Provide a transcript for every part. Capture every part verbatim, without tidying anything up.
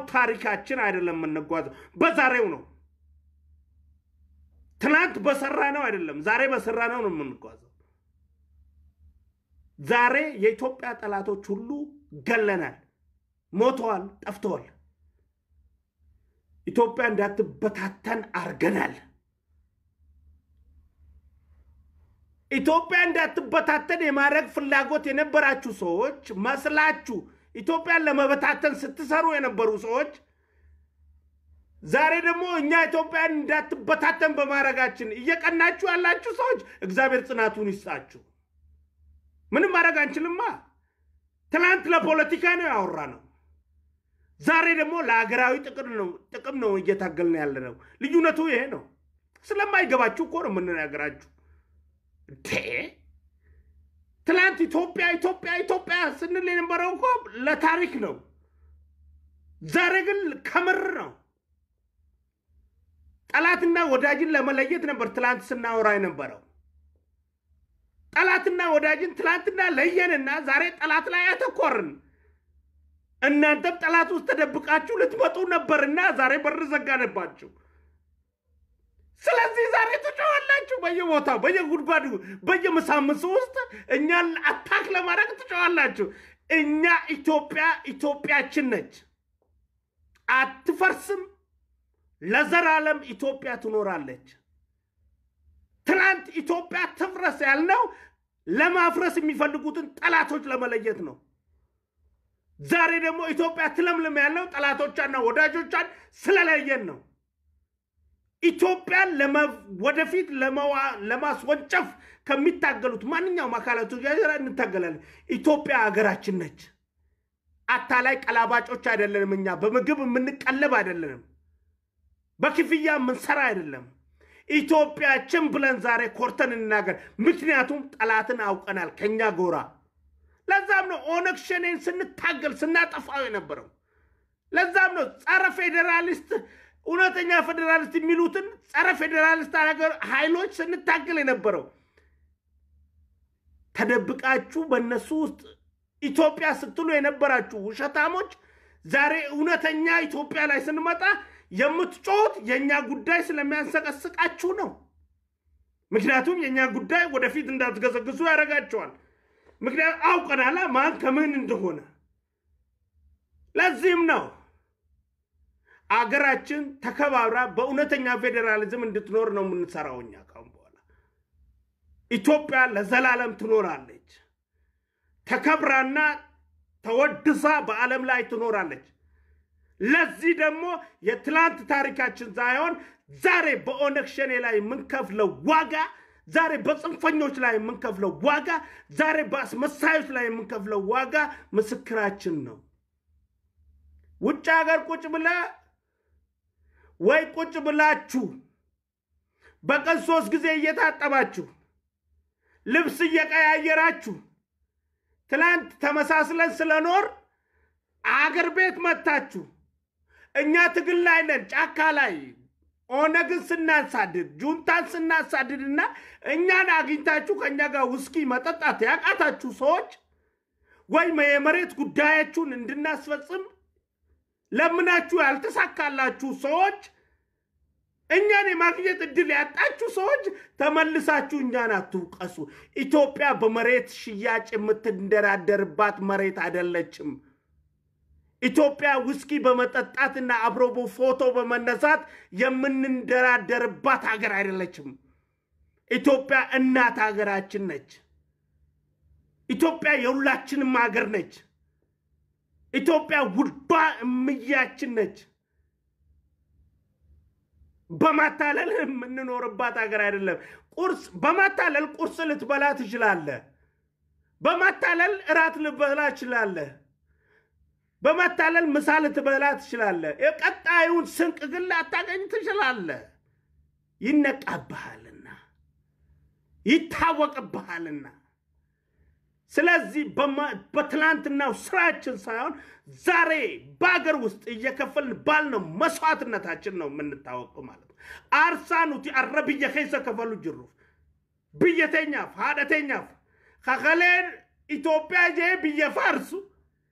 ታሪካችን አይደለም የምንጓዘው በዛሬው ነው ትናንት በሰራነው አይደለም ዛሬ በሰራነው ነው የምንጓዘው ዛሬ የኢትዮጵያ ጠላቶች ሁሉ ገለናል ሞተዋል ጠፍተዋል ኢትዮጵያ እንዳትበታተን አርገናል ኢትዮጵያ እንዳትበታተን የማረግ ፍላጎት የነበራችሁ ሰዎች መስላችሁ ኢትዮጵያን ለመበታተን ስትሰሩ የነበሩ ሰዎች ዛሬ ደግሞ እኛ ኢትዮጵያን እንዳትበታተን በማረጋችን እየቀናችሁ ያላችሁ ሰዎች እግዚአብሔር ጽናቱን ይስጣችሁ ምንም ማረግ አንችልማ ትላንት ለፖለቲካ ነው ያወራነው ዛሬ ደግሞ ለሀገራዊ ጥቅም ነው ጥቅም ነው እየታገልን ያለነው ልዩነቱ ይሄ ነው ስለማይገባችሁ እኮ ነው የምንናገራችሁ ትላንት ኢትዮጵያ ኢትዮጵያ ኢትዮጵያ ስንል የነበረው እኮ ለታሪክ ነው ዛሬ ግን ከምር ነው ጠላትና ወዳጅን ለመለየት ነበር ትላንት ስናወራ የነበረው ጠላትና ወዳጅን ትላንትና ለየንና ዛሬ ጠላት ላይ አተኮርን እናንተም ጠላት ውስጥ ተደብቃችሁ ልትመጡ ነበርና ዛሬ በር ዘጋነባችሁ ስለዚህ ዛሬ ተጫዋላችሁ በየቦታው በየጉድጓዱ በየመሳምስ ውስጥ እኛን አታክ ለማድረግ ተጫዋላችሁ እኛ ኢትዮጵያ ኢትዮጵያችን ነች አትፈርስም ለዘላለም ኢትዮጵያ ትኖራለች ትላንት ኢትዮጵያ ትፍረስ ያልነው ለማፍረስ የሚፈልጉትን ጠላቶች ለመለየት ነው ዛሬ ደግሞ ኢትዮጵያ ትለምልም ያለው ጠላቶቿና ወዳጆቿን ስለለየን ነው ኢትዮጵያን ወደፊት ለማስወንጨፍ ከሚታገሉት ማንኛውም አካላቶች ጋር እንታገላለን ኢትዮጵያ ሀገራችን ነች አታላይ ቀላባጮች አይደለንም እኛ በምግብ የምንቀለብ አይደለንም በክፍያ ምንሰራ አይደለም ኢትዮጵያችን ብለን ዛሬ ኮርተን እናገር ምክንያቱም ጠላትን አውቀናል ከኛ ጎራ ለዛም ነው ኦነግ ሸኔን ስንታገል ስናጠፋው የነበረው ለዛም ነው ጸረ ፌደራሊስት እውነተኛ ፌደራሊስት የሚሉትን ጸረ ፌደራሊስት አገር ኃይሎች ስንታገል የነበረው ተደብቃችሁ በእነሱ ውስጥ ኢትዮጵያ ስትሉ የነበራችሁ ውሸታሞች ዛሬ እውነተኛ ኢትዮጵያ ላይ ስንመጣ የምትጮት የኛ ጉዳይ ስለሚያንሰቀስቃችሁ ነው ምክንያቱም የኛ ጉዳይ ወደፊት እንዳትገሰግሱ ያረጋቸዋል ምክንያቱም አውቀናላ ማን ከምን እንደሆነ ለዚህም ነው አገራችን ተከባብራ በእውነተኛ ፌደራሊዝም እንድትኖር ነው የምንሰራውኛ ካሁን በኋላ ኢትዮጵያ ለዘላለም ትኖራለች ተከብራና ተወድሳ በዓለም ላይ ትኖራለች ለዚህ ደግሞ የትላንት ታሪካችን ሳይሆን ዛሬ በኦነግ ሸኔ ላይ የምንከፍለው ዋጋ ዛሬ በጽንፈኞች ላይ የምንከፍለው ዋጋ ዛሬ በአስመሳዮች ላይ የምንከፍለው ዋጋ ምስክራችን ነው ውጭ ሀገር ቁጭ ብለ ወይ ቁጭ ብላችሁ በቀን ሶስት ጊዜ እየታጠባችሁ ልብስ እየቀያየራችሁ ትላንት ተመሳስለን ስለኖር አገር ቤት መጣችሁ እኛ ትግል ላይ ነን ጫካ ላይ ኦነግን ስናሳድድ ጁንታን ስናሳድድና እኛን አግኝታችሁ ከኛ ጋር ውስኪ መጠጣት ያቃታችሁ ሰዎች ወይ የመሬት ጉዳያችሁን እንድናስፈጽም ለምናችሁ ያልተሳካላችሁ ሰዎች እኛን የማግኘት እድል ያጣችሁ ሰዎች ተመልሳችሁ እኛን አትውቀሱ ኢትዮጵያ በመሬት ሽያጭ የምትደራደርባት መሬት አይደለችም ኢትዮጵያ ውስኪ በመጠጣትና አብሮ በፎቶ በመነሳት የምንደራደርባት ሀገር አይደለችም ኢትዮጵያ እናት ሀገራችን ነች ኢትዮጵያ የሁላችንም ሀገር ነች ኢትዮጵያ ውዷ እምያችን ነች በማታለል የምንኖርባት ሀገር አይደለም ቁርስ በማታለል ቁርስ ልትበላ ትችላለህ በማታለል እራት ልትበላ ትችላለህ በማታለል ምሳ ልትበላ ትችላለህ የቀጣዩን ስንቅ ግን ላታገኝ ትችላለህ ይነቃብሃልና ይታወቅብሃልና ስለዚህ በትላንትናው ስራችን ሳይሆን ዛሬ ባገር ውስጥ እየከፈልን ባልነው መስዋዕትነታችን ነው የምንታወቀው ማለት ነው አርሳኑቲ አረብየ ከይሰ ከፈሉ ጅሩፍ ብየተኛ ፋደተኛ ከኸሌን ኢትዮጵያ ጄ ብየፋርሱ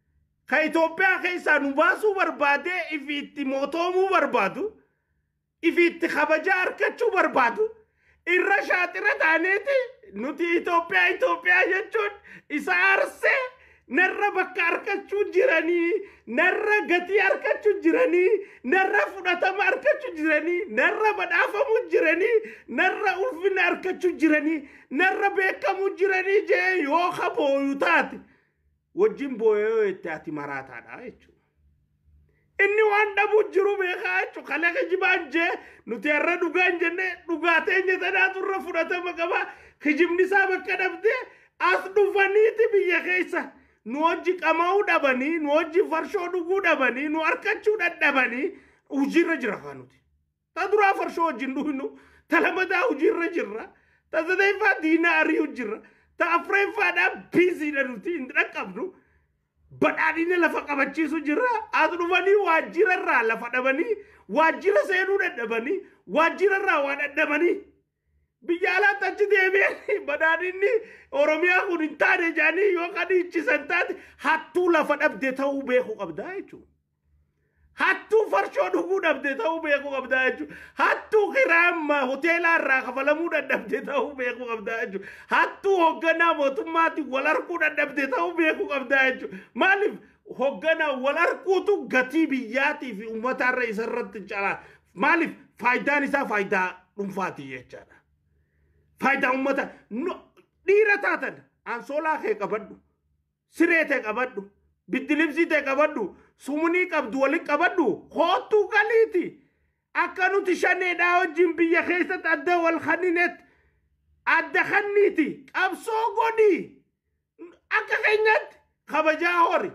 ከኢትዮጵያ ከይሳኑ ባሱ በርባዴ ኢፊት ሞቶሙ በርባዱ ኢፊት ኸበጃ አርከቹ በርባዱ ኢረሻጥረት አኔቲ ኑቲ ኢትዮጵያ ኢትዮጵያ የቹን ኢሳርሴ ነረ በቃ አርከቹ ጅረኒ ነረ ገቲ አርከቹ ጅረኒ ነረ ፉዳተማ አርከቹ ጅረኒ ነረ በዳፈሙ ጅረኒ ነረ ኡልፍና አርከቹ ጅረኒ ነረ ቤከሙ ጅረኒ ጄ ዮኸቦ ዩታት ወጅም ቦዮ እታቲ ማራታዳ እቹ እኒ ዋንዳ ቡጅሩ በኻቹ ከለከ ጅባንጀ ኑቲያረ ዱጋንጀነ ዱጋቴኘ ተዳቱረ ፉዳተማ ገባ ከጅምኒሳ በከደብቴ አስዱፈኒት ብየኸይሳ نوجي كماو دبني نوجي فرشو دغو دبني نو اركچو ددبني وجير جرخانوتي تدرا فرشو جندو تلمدا وجير جرا تزديفا ديناري وجير تافريفا دا بيزي دروتي اندرقبنو بدادين لفقبچي سو جرا ادربني واجير را لفدبني واجير سيدو ددبني واجير را وددبني بيالا تجديبي بدانيني اوروميا كونتاري جاني يوكادي تشسنتات حتى لفد ابديتو بيخو قبدايچو حتى فرشو دغو دبديتو بيخو قبدايچو حتى خرام هوتيل را خفلمو دبديتو بيخو قبدايچو حتى هوغنا موتماتي ولاركو دبديتو بيخو قبدايچو مالف هوغنا ولاركو تو غتي بياتي في امتا الرئيس الرد جلا مالف فايداني سا فايدا دمفاتي يچانا فايدة أمتا نو ديرتاتن أنسولا خي قبضو سريته قبضو بدلبسي ته قبضو سومني قبضو ولي قبضو خوتو قليتي أكانو تشاني داو جنبية خيست أدى والخنينت أدى خنيتي أبسو قدي أكا خينت خبجا هوري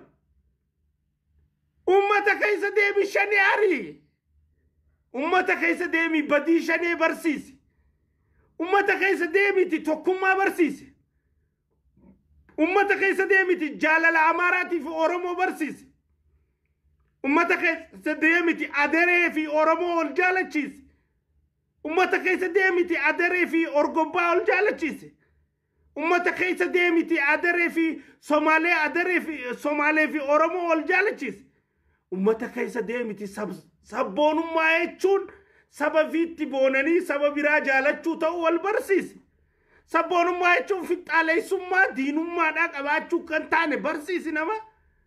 أمتا كيس ديمي شاني عري أمتا كيس ديمي بدي شاني برسيسي أمتا كيس ديمتي توكما برسيسي أمتا كيس ديمتي جالال عماراتي في أورمو برسيسي أمتا كيس ديمتي أدري في أورمو الجالتشيس أمتا كيس ديمتي أدري في أورغوبا الجالتشيس أمتا كيس ديمتي أدري في صومالي أدري في صومالي في أورمو الجالتشيس أمتا كيس ديمتي سب سبون ما يتشون سبب فيتي بونني سبب براجالتشو تو والبرسيس سبون ما يتشون فيت علي سما دين ما داك أباتشو كنتاني برسيس نما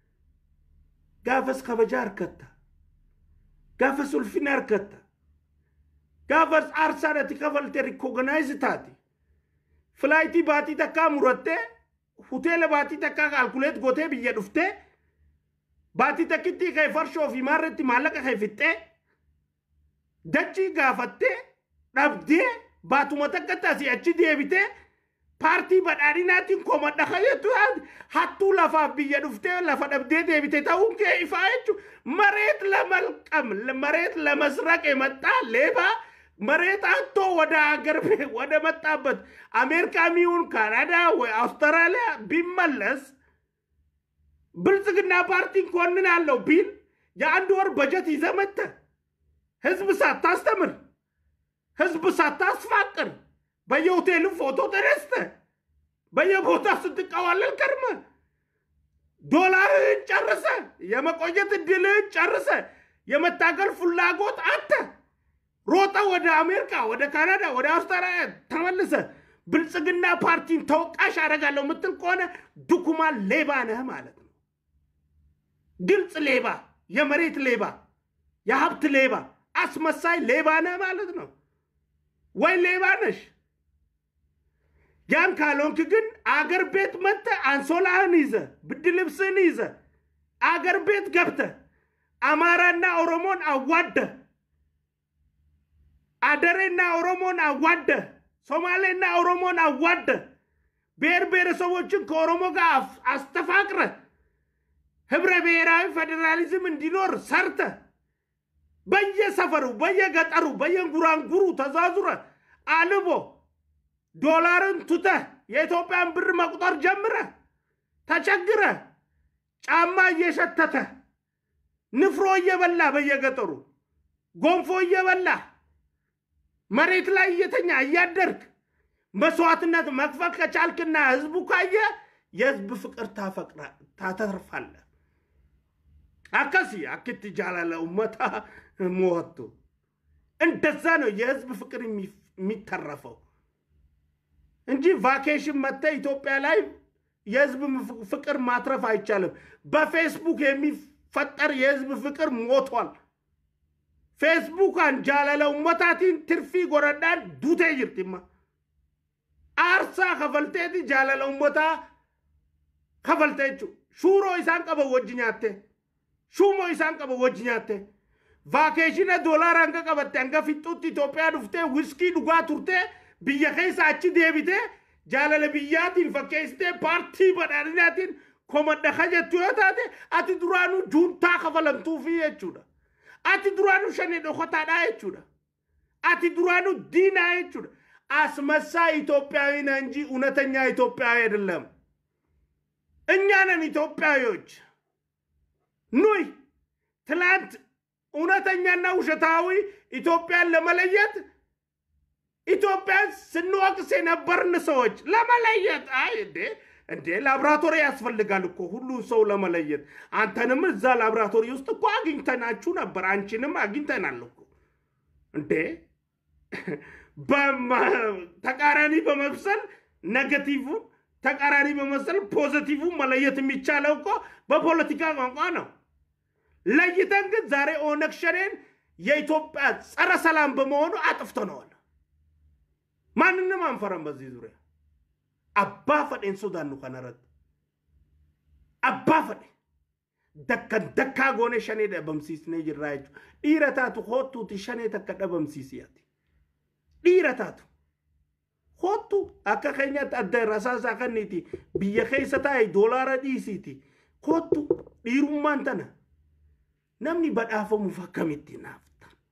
قافس خبجار كتا قافس الفنار كتا قافس أرسالتي قفل تريكوغنايز تاتي فلايتي باتي تكا مرتة هوتيل باتي تكا كالكوليت غوتي بيا دفته باتي تكتي خي فرشو في مارتي مالك خي فتة دچي غافتة نبدي باتو متكتا سي اچي ديبته بارتي بداريناتي كوما دخيتو حتى لفا بيا دفته لفا نبدي ديبته تاون كيف ايچو مريت لملقم مريت لمسرق متا ليبا مريت أنتو ودا غربي ودا متابت أمريكا ميون كندا وأستراليا بيملس بلزقنا بارتي كوننا لو بيل يا عندور بجت إذا متى حزب سات تستمر حزب سات تسفكر بيو تلو فوتو ترسته بيو فوتو صدق أول الكرمة دولار جرسه يا ما قويت الدل جرسه يا ما تاجر فلاغوت أنت روتا ودا أمريكا ودا كندا ودا أستراليا تملسه بلزقنا بارتين توك أشارة لو متن كونه دكما ليبانه مالتنا دلت ليبا يا مريت ليبا يا هبت ليبا أسمساي ليبانه مالتنا وين ليبانش جان كالون كجن أجر بيت متى أنسولا نيزة بدلبس نيزة أجر بيت قبته أمارنا أورمون أوده أدرنا أورمون أوده سومالنا أورمون أوده بير بير سوتشن كورمو قاف أستفاكره هبرة بيراي فدراليزم دينور سرته بيا سفرو بيا قطرو بيا غوران غورو تزازره ألبو دولارن توته የኢትዮጵያን ብር መቁጠር ጀምረ ተቸግረ ጫማ እየሸተተ ንፍሮ እየበላ በየገጠሩ ጎንፎ እየበላ መሬት ላይ እየተኛ እያደርክ መስዋዕትነት መክፈል ከቻልክና ህዝቡ ካየ የህዝብ ፍቅር ታፈቅራ ታተርፋለ አከሲ አክት ጃላለ ኡመታ ሞቱ እንደዛ ነው የህዝብ ፍቅር የሚተረፈው እንጂ ቫኬሽን መተ ኢትዮጵያ ላይ የህዝብ ፍቅር ማትረፍ አይቻልም በፌስቡክ የሚፈጠር የህዝብ ፍቅር ሞቷል ፌስቡክ አንጃላለ ኡመታቲን ትርፊ ጎረዳን ዱቴ ይርቲማ አርሳ ከፈልቴቲ ጃላለ ኡመታ ከፈልቴቹ ሹሮ ኢሳን ቀበ ወጅኛቴ ሹሞ ኢሳን ቀበ ወጅኛቴ ቫኬሽን ዶላር አንገ ቀበቴ አንገ ፊጡት ኢትዮጵያ ዱፍቴ ዊስኪ ዱጋ ቱርቴ biyya keessa achi deebite jaalala biyyaatiin fakkeessite paartii badhaadhinaatiin komadda kajettu yoo taate ati duraanuu juuntaa kafalamtuufi jechuudha ati duraanuu shanii dhokotaadhaa jechuudha ati duraanuu diinaa jechuudha asmassaa ኢትዮጵያዊ ነህ እንጂ እውነተኛ ኢትዮጵያዊ አይደለም እኛ ነን ኢትዮጵያዊዎች ኑይ ትላንት እውነተኛና ውሸታዊ ኢትዮጵያን ለመለየት ኢትዮጵያ ስንወቅስ የነበርን ሰዎች ለመለየት አይ እንዴ እንዴ ላብራቶሪ ያስፈልጋል እኮ ሁሉ ሰው ለመለየት አንተንም እዛ ላብራቶሪ ውስጥ እኮ አግኝተናችሁ ነበር አንቺንም አግኝተናል እኮ እንዴ ተቃራኒ በመብሰል ኔጌቲቭ ተቃራኒ በመብሰል ፖዚቲቭ መለየት የሚቻለው እኮ በፖለቲካ ቋንቋ ነው ለይተን ግን ዛሬ ኦነግ ሸኔን የኢትዮጵያ ጸረ ሰላም በመሆኑ አጥፍተነዋል ማንንም አንፈራም በዚህ ዙሪያ አባ ፈደን ሱዳን ነው ከነረት አባ ፈደ ደከ ደካ ጎነ ሸኔ ደበምሲስ ነው ይራይቱ ዲረታቱ ሆቱ ትሸኔ ተከደ በምሲስያት ዲረታቱ ሆቱ አከከኛ ተደረሳሳ ከኒቲ ቢየከይሰታይ ዶላር ዲሲቲ ሆቱ ዲሩማንተና ነምኒ በዳፈሙ ፈከሚቲ ናፍታ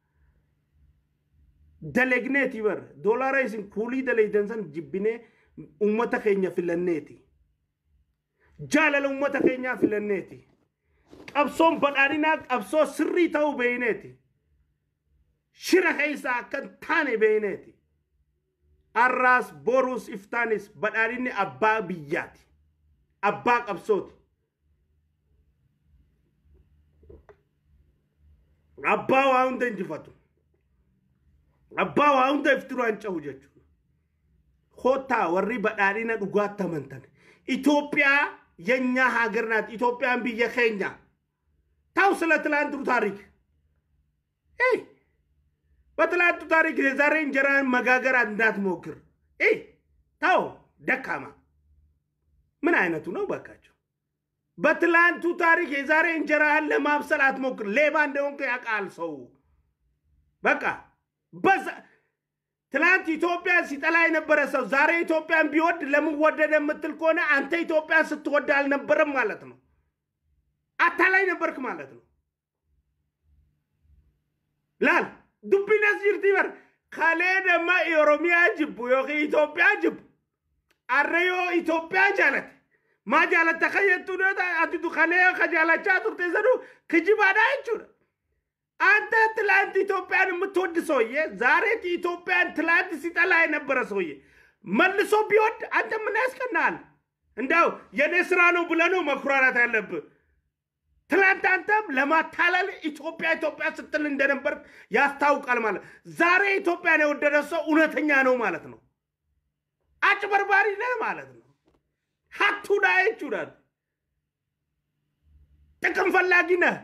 دلقنيتي بر دولار يسن كولي دليدنسن جبني أمتا خينيا في اللنيتي جالة الأمتا خينيا في اللنيتي أبصون بداريناك أبصو سري تاو بينيتي شرح إيسا كان تاني بينيتي الراس بوروس إفتانيس بداريني أبا بياتي أباك أبصوتي أبا وعون دنجفتو أباو عند يفترون شوجة خوتا وري بدارينا دوغات تمنتن إثيوبيا ينيا هاجرنات إثيوبيا بيجي خينيا توصلت لأندرو تاريخ إيه بطلعت تاريخ زارين جران مغاغر عندات موكر إيه تاو دكاما من أين تنو بكاجو بطلعت تاريخ زارين جران لما بسلات موكر ليبان دونك يقال سو بكا بس تلانت إثيوبيا ستلاقي نبرة سو زاري إثيوبيا بيود لما ودد متلكونه أنت إثيوبيا ستود على نبرة مالتنا أتلاقي نبرك مالتنا لا دبي نزير تيمر خالد ما يوروميا جب يوخي إثيوبيا جب الريو إثيوبيا جالت ما جالت تخيل تنو أتدو خالد خجالة شاتور تزرو كجيب هذا يجور أنت تلانت إثيوبيا متود سويه زارت إثيوبيا تلانت ستلاقي نبرة سويه ملسو بيود أنت مناس كنال عندو ينسرانو بلانو مكرانة تلب تلانت أنتم لما تلال إثيوبيا إثيوبيا ستلن دنبر ياستاوك على مال زاري إثيوبيا نودرسو أونتنيانو مالتنو أكبر باري نه مالتنو حتى داي چورد تكم فلاقي نه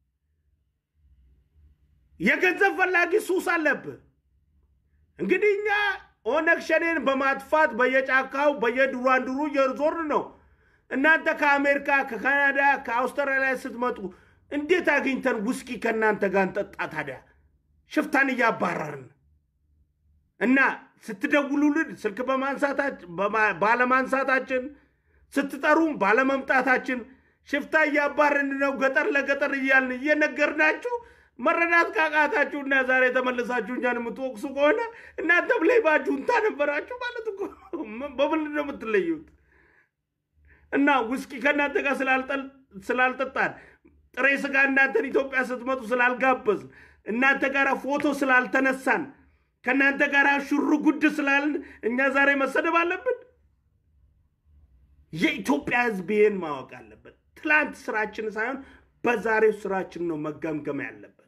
የገንዘብ ፈላጊ ሱስ አለብህ እንግዲህ እኛ ኦነግ ሸኔን በማጥፋት በየጫካው በየዱራንዱሩ የዞር ነው እናንተ ከአሜሪካ ከካናዳ ከአውስትራሊያ ስትመጡ እንዴት አግኝተን ውስኪ ከናንተ ጋር እንጠጣ ታዲያ ሽፍታን ያባረርን እና ስትደውሉልን ስልክ በማንሳታችን ባለማንሳታችን ስትጠሩም ባለመምጣታችን ሽፍታ ያባረርን ነው ገጠር ለገጠር ይያልን እየነገርናችሁ መረዳት ካቃታችሁና ዛሬ ተመለሳችሁ እንጃን ምትወቅሱ ከሆነ እናንተ ብለይባ ጁንታ ነበራችሁ ማለት እኮ በምን ነው የምትለዩት እና ውስኪ ከናንተ ጋር ስላልጠል ስላልጠጣን ጥሬ ስጋ እናንተን ኢትዮጵያ ስትመጡ ስላልጋበዝ እናንተ ጋር ፎቶ ስላልተነሳን ከናንተ ጋር ሽሩ ጉድ ስላልን እኛ ዛሬ መሰደብ አለብን የኢትዮጵያ ህዝብ ይሄን ማወቅ አለበት ትላንት ስራችን ሳይሆን በዛሬው ስራችን ነው መገምገም ያለብን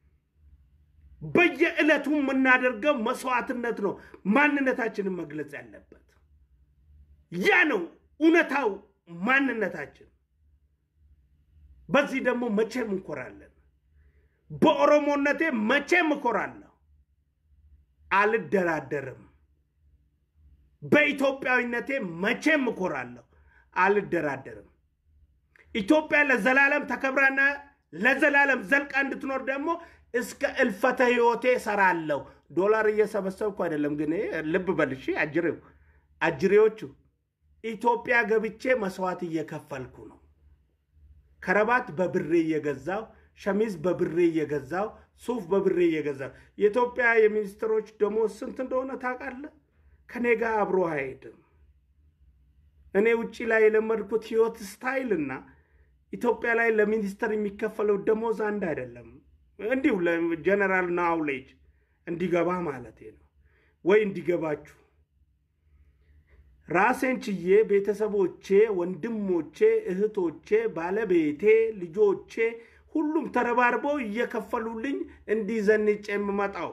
በየዕለቱ የምናደርገው መስዋዕትነት ነው ማንነታችንን መግለጽ ያለበት ያ ነው እውነታው ማንነታችን በዚህ ደግሞ መቼም እንኮራለን በኦሮሞነቴ መቼም እንኮራለሁ አልደራደርም በኢትዮጵያዊነቴ መቼም እንኮራለሁ አልደራደርም ኢትዮጵያ ለዘላለም ተከብራና ለዘላለም ዘልቃ እንድትኖር ደግሞ እስከ እልፈተ ህይወቴ ሰራለሁ ዶላር እየሰበሰብኩ አይደለም ግን ልብ በልሺ አጅሬው አጅሬዎቹ ኢትዮጵያ ገብቼ መስዋዕት እየከፈልኩ ነው ከረባት በብሬ እየገዛው ሸሚዝ በብሬ እየገዛው ሱፍ በብሬ እየገዛው የኢትዮጵያ የሚኒስትሮች ደሞዝ ስንት እንደሆነ ታውቃለህ ከኔ ጋር አብሮ አይሄድም እኔ ውጪ ላይ ለመድኩት ህይወት ስታይልና ኢትዮጵያ ላይ ለሚኒስተር የሚከፈለው ደሞዝ አንድ አይደለም እንዲሁ ለጀነራል ናውሌጅ እንዲገባ ማለት ነው ወይ እንዲገባችሁ ራሴን ችዬ ቤተሰቦቼ ወንድሞቼ እህቶቼ ባለቤቴ ልጆቼ ሁሉም ተረባርበው እየከፈሉልኝ እንዲዘንጭ የምመጣው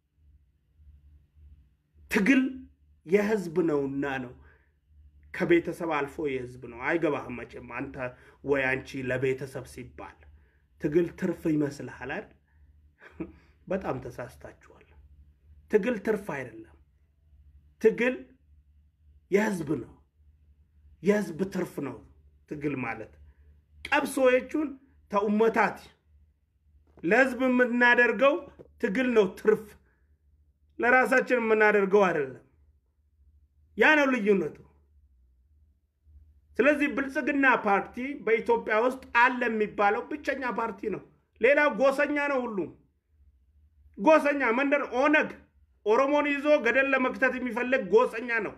ትግል የህዝብ ነውና ነው ከቤተሰብ አልፎ የህዝብ ነው አይገባህም መቼም አንተ ወይ አንቺ ለቤተሰብ ሲባል ትግል ትርፍ ይመስልሃል አይደል በጣም ተሳስታችኋል ትግል ትርፍ አይደለም ትግል የህዝብ ነው የህዝብ ትርፍ ነው ትግል ማለት ቀብሶዎቹን ተኡመታት ለህዝብ የምናደርገው ትግል ነው ትርፍ ለራሳችን የምናደርገው አይደለም ያ ነው ልዩነቱ ስለዚህ ብልጽግና ፓርቲ በኢትዮጵያ ውስጥ አለ የሚባለው ብቸኛ ፓርቲ ነው ሌላው ጎሰኛ ነው ሁሉ ጎሰኛ መንደር ኦነግ ኦሮሞን ይዞ ገደል ለመክተት የሚፈልግ ጎሰኛ ነው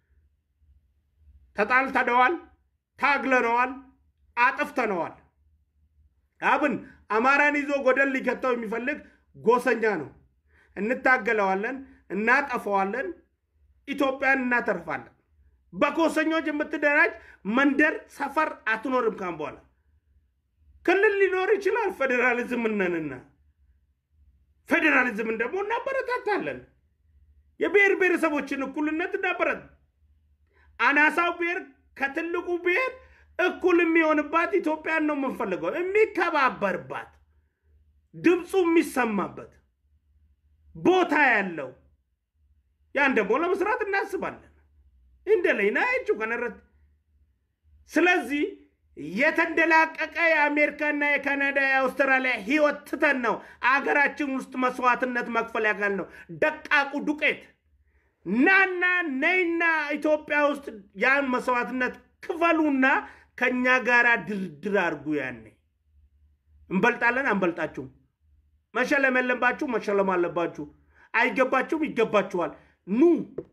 ተጣልተዋል ታግለነዋል አጥፍተነዋል አብን አማራን ይዞ ገደል ሊከተው የሚፈልግ ጎሰኛ ነው እንታገለዋለን እናጠፋዋለን ኢትዮጵያን እናተርፋለን በጎሰኞች የምትደራጅ መንደር ሰፈር አትኖርም ካም በኋላ ክልል ሊኖር ይችላል ፌደራሊዝም ነንና ፌደራሊዝም ደግሞ እናበረታታለን የብሔር ብሔረሰቦችን እኩልነት እናበረታታለን አናሳው ብሔር ከትልቁ ብሔር እኩል የሚሆንባት ኢትዮጵያን ነው የምንፈልገው የሚከባበርባት ድምጹ የሚሰማበት ቦታ ያለው ያን ደግሞ ለመስራት እናስባለን እንደለይና እጁ ከነረት ስለዚህ የተንደላቀቀ የአሜሪካና የካናዳ የአውስትራሊያ ህይወት ትተን ነው አገራችን ውስጥ መስዋዕትነት መክፈል ያጋል ነው ደቃቁ ዱቄት ናና ነይና ኢትዮጵያ ውስጥ ያን መስዋዕትነት ክፈሉና ከኛ ጋራ ድርድር አርጉ ያኔ እንበልጣለን አንበልጣችሁ መሸለም የለባችሁ መሸለም አለባችሁ አይገባችሁም ይገባችኋል ኑ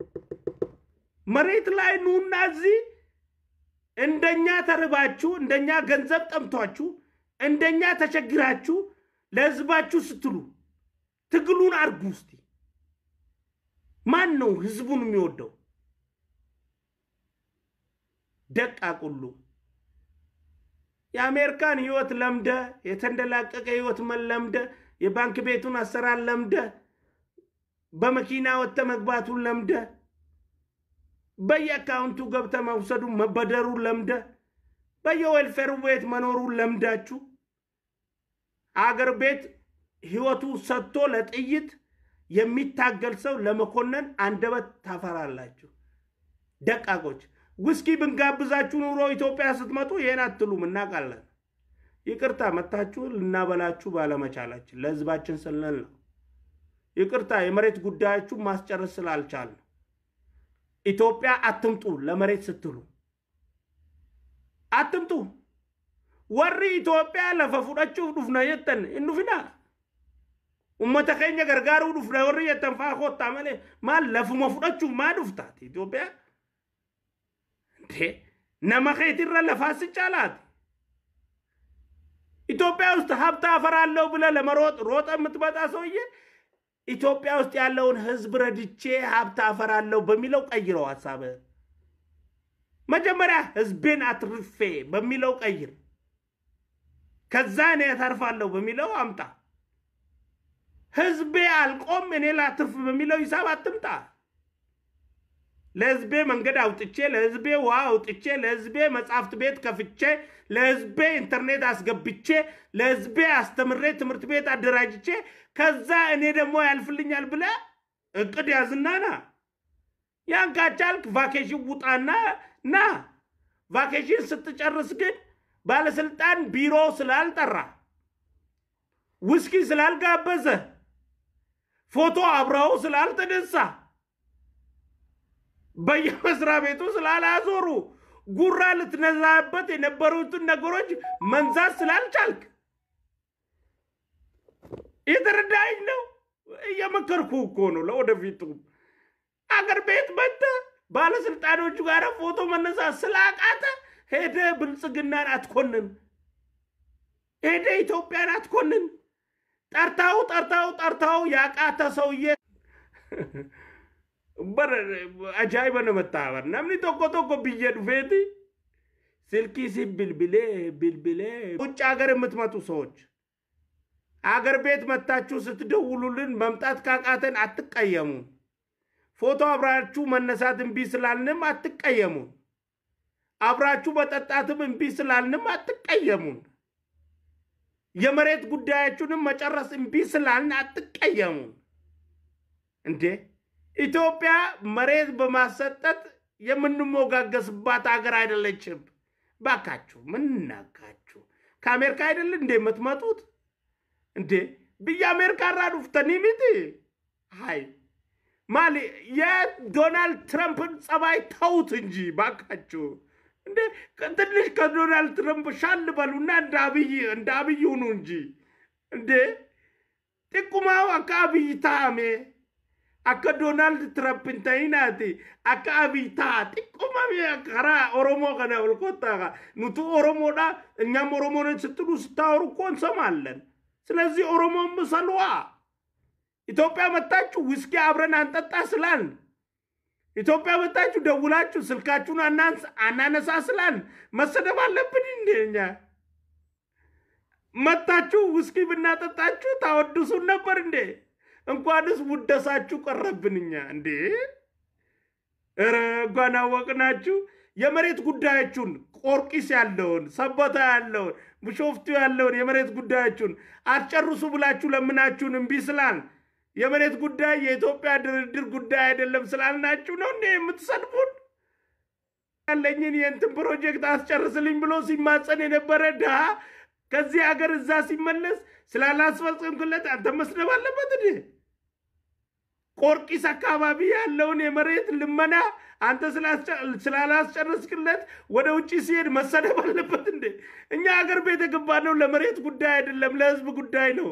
መሬት ላይ ኑና እዚ እንደኛ ተርባችሁ እንደኛ ገንዘብ ጠምቷችሁ እንደኛ ተቸግራችሁ ለህዝባችሁ ስትሉ ትግሉን አርጉ እስቲ ማን ነው ህዝቡን የሚወደው ደቃቁሉ የአሜሪካን ህይወት ለምደ የተንደላቀቀ ህይወት መለምደ የባንክ ቤቱን አሰራር ለምደ በመኪና ወጥተ መግባቱን ለምደ በየአካውንቱ ገብተ መውሰዱ መበደሩ ለምደ በየዌልፌር ቤት መኖሩ ለምዳችሁ አገር ቤት ህይወቱ ሰጥቶ ለጥይት የሚታገል ሰው ለመኮነን አንደበት ታፈራላችሁ ደቃቆች ውስኪ ብንጋብዛችሁ ኑሮ ኢትዮጵያ ስትመጡ ይሄን አትሉም እናቃለን ይቅርታ መታችሁ ልናበላችሁ ባለመቻላችን ለህዝባችን ስለል ነው ይቅርታ የመሬት ጉዳያችሁ ማስጨረስ ስላልቻል ኢትዮጵያ አትምጡ ለመሬት ስትሉ አትምጡ ወሪ ኢትዮጵያ ለፈፉዳችሁ ዱፍና የተን እንዱፍና ኡመተ ከኛ ገርጋሩ ዱፍና ወሪ የተንፋ ኾታ ማለ ማል ለፉ መፉዳችሁ ማ ዱፍታት ኢትዮጵያ እንዴ ነማኸይትራ ለፋስ ጫላት ኢትዮጵያ ውስጥ ሀብታ አፈራለሁ ብለ ለመሮጥ ሮጠ የምትመጣ ሰውዬ ኢትዮጵያ ውስጥ ያለውን ህዝብ ረድቼ ሀብታ አፈራለሁ በሚለው ቀይረው ሐሳብ መጀመሪያ ህዝብን አትርፌ በሚለው ቀይር ከዛ እኔ ያተርፋለሁ በሚለው አምጣ ህዝቤ አልቆም እኔ ላትርፍ በሚለው ሂሳብ አትምጣ ለህዝቤ መንገድ አውጥቼ ለህዝቤ ውሃ አውጥቼ ለህዝቤ መጻፍት ቤት ከፍቼ ለህዝቤ ኢንተርኔት አስገብቼ ለህዝቤ አስተምሬ ትምህርት ቤት አደራጅቼ ከዛ እኔ ደግሞ ያልፍልኛል ብለ እቅድ ያዝናና ያን ካቻልክ ቫኬሽን ውጣና ና ቫኬሽን ስትጨርስ ግን ባለስልጣን ቢሮ ስላልጠራ ውስኪ ስላልጋበዘ ፎቶ አብራው ስላልተነሳ በየመስራ ቤቱ ስላላዞሩ ጉራ ልትነዛበት የነበሩትን ነገሮች መንዛት ስላልቻልክ ይተረዳኝ ነው እየመከርኩ እኮ ነው ለወደፊቱ አገር ቤት መጣ ባለስልጣኖቹ ጋር ፎቶ መነሳት ስላቃተ ሄደ ብልጽግናን አትኮንን ሄደ ኢትዮጵያን አትኮንን ጠርታው ጠርታው ጠርታው ያቃተ ሰውዬ በር አጃይበ ነው መጣበር namni tokko tokko biyye dhufeeti silki si bilbile bilbile ውጭ ሀገር የምትመጡ ሰዎች አገር ቤት መጣችሁ ስትደውሉልን መምጣት ካቃተን አትቀየሙ ፎቶ አብራችሁ መነሳት እንቢ ስላልንም አትቀየሙ አብራችሁ በጠጣትም እንቢ ስላልንም አትቀየሙ የመሬት ጉዳያችሁንም መጨረስ እንቢ ስላልን አትቀየሙ እንዴ ኢትዮጵያ መሬት በማሰጠት የምንሞጋገስባት ሀገር አይደለችም ባካችሁ ምን ናካችሁ ከአሜሪካ አይደል እንዴ የምትመጡት እንዴ በአሜሪካ ራዱፍተኒ ሚቲ ሃይ ማሊ የዶናልድ ትራምፕን ጸባይ ተውት እንጂ ባካችሁ እንዴ ከትንሽ ከዶናልድ ትራምፕ ሻል በሉና እንዳብይ እንዳብይ ሁኑ እንጂ እንዴ ጥቁማው አካባቢ ታሜ akka Donald Trump intainati akka abita tikumami akara oromo kana ulkota nutu oromo da nyam oromo ne ስትሉ ስታወሩ ኮንሰማለን ስለዚህ ኦሮሞ ምሰልዋ ኢትዮጵያ መጣችሁ ውስኪ አብረን አንጠጣ ስላል ኢትዮጵያ መጣችሁ ደውላችሁ ስልካችሁን አናንስ አናነሳ ስላል መሰደብ አለብን እንደኛ መጣችሁ ውስኪ ብናጠጣችሁ ታወድሱ ነበር እንዴ እንኳንስ ውደሳችሁ ቀረብንኛ እንዴ እረ ጋና ወቅናችሁ የመሬት ጉዳያችሁን ቆርቂስ ያለውን ሰበታ ያለውን ብሾፍቱ ያለውን የመሬት ጉዳያችሁን አትጨርሱ ብላችሁ ለምናችሁን እንቢ ስላል የመሬት ጉዳይ የኢትዮጵያ ድርድር ጉዳይ አይደለም ስላልናችሁ ነው እንዴ የምትሰድቡን ያለኝን የእንትን ፕሮጀክት አስጨርስልኝ ብሎ ሲማጸን የነበረ ዳ ከዚህ ሀገር እዛ ሲመለስ ስላላስፈጸምክለት አንተ መስደብ አለበት እንዴ ቆርቂስ አካባቢ ያለውን የመሬት ልመና አንተ ስላላስጨርስክለት ወደ ውጪ ሲሄድ መሰደብ አለበት እንዴ እኛ ሀገር ቤት የገባነው ለመሬት ጉዳይ አይደለም ለህዝብ ጉዳይ ነው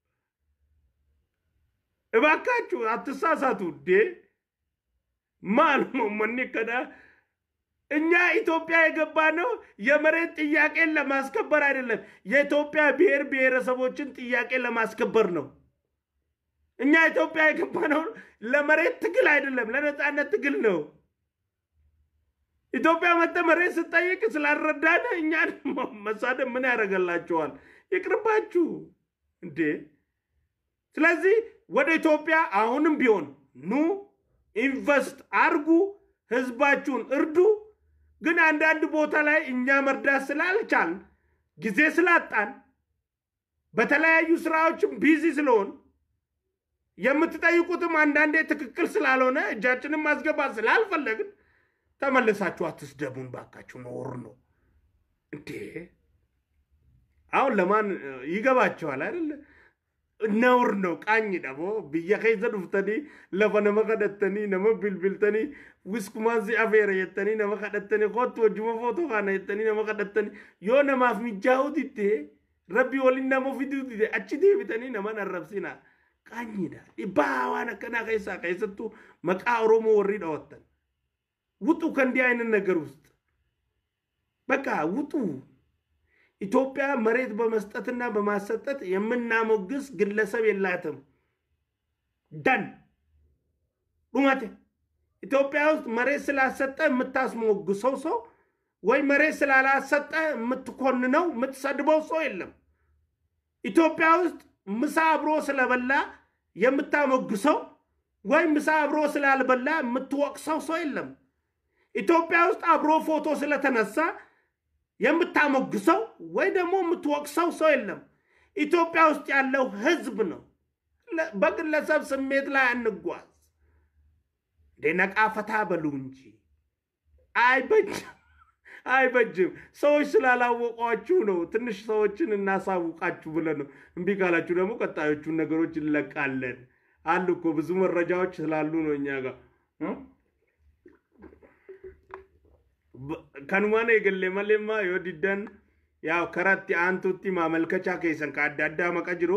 እባካችሁ አትሳሳቱ እንዴ ማን ነው ማንከዳ እኛ ኢትዮጵያ የገባነው የመሬት ጥያቄን ለማስከበር አይደለም የኢትዮጵያ ብሔር ብሔረሰቦችን ጥያቄ ለማስከበር ነው እኛ ኢትዮጵያ የገባነው ለመሬት ትግል አይደለም ለነጻነት ትግል ነው ኢትዮጵያ መተ መሬት ስጠይቅ ስላልረዳነ እኛ መሳደብ ምን ያረጋላችኋል ይቅርባችሁ እንዴ ስለዚህ ወደ ኢትዮጵያ አሁንም ቢሆን ኑ ኢንቨስት አርጉ ህዝባችሁን እርዱ ግን አንዳንድ ቦታ ላይ እኛ መርዳት ስላልቻል ጊዜ ስላጣን በተለያዩ ስራዎችም ቢዚ ስለሆን የምትጠይቁትም አንዳንዴ ትክክል ስላልሆነ እጃችንን ማስገባት ስላልፈለግን ተመለሳችሁ አትስደቡን ባካችሁ ኖር ነው እንዴ አሁን ለማን ይገባችኋል አይደል ነውር ነው ቃኝ ደሞ በየከይዘ ዱፍተኒ ለፈነ መቀደተኒ ነመ ቢልቢልተኒ ዊስኩማዚ አፌረ የተኒ ነመ ቀደተኒ ቆጥ ወጅሞ ፎቶ ካነ የተኒ ነመ ቀደተኒ ዮነ ማፍ ሚጃውት ይቴ ረቢ ወሊና መፊዱ ይቴ አቺ ዲብተኒ ነመን አረብሲና ቃኝዳ ይባዋና ከና ከይሳ ከይሰቱ መቃ ኦሮሞ ወሪዳ ወተን ውጡ ከንዲ አይነት ነገር ውስጥ በቃ ውጡ ኢትዮጵያ መሬት በመስጠትና በማሰጠት የምናሞግስ ግለሰብ የላትም ዳን ኡማቴ ኢትዮጵያ ውስጥ መሬት ስላሰጠ የምታስሞግሰው ሰው ወይ መሬት ስላላሰጠ የምትኮንነው የምትሰድበው ሰው የለም ኢትዮጵያ ውስጥ ምሳ አብሮ ስለበላ የምታሞግሰው ወይ ምሳ አብሮ ስላልበላ የምትወቅሰው ሰው የለም ኢትዮጵያ ውስጥ አብሮ ፎቶ ስለተነሳ የምታሞግሰው ወይ ደግሞ የምትወቅሰው ሰው የለም ኢትዮጵያ ውስጥ ያለው ህዝብ ነው በግለሰብ ስሜት ላይ አንጓዝ ደነቃ ፈታ በሉ እንጂ አይበጅ አይበጅም ሰዎች ስላላወቋችሁ ነው ትንሽ ሰዎችን እናሳውቃችሁ ብለን ነው እንቢ ካላችሁ ደግሞ ቀጣዮቹን ነገሮች ይለቃለን አሉ እኮ ብዙ መረጃዎች ስላሉ ነው እኛ ጋር ከንዋኔ ገለ ማለማ ይወድደን ያው ከራት አንቱቲ ማመልከቻ ከይሰን ካዳዳ መቀጅሮ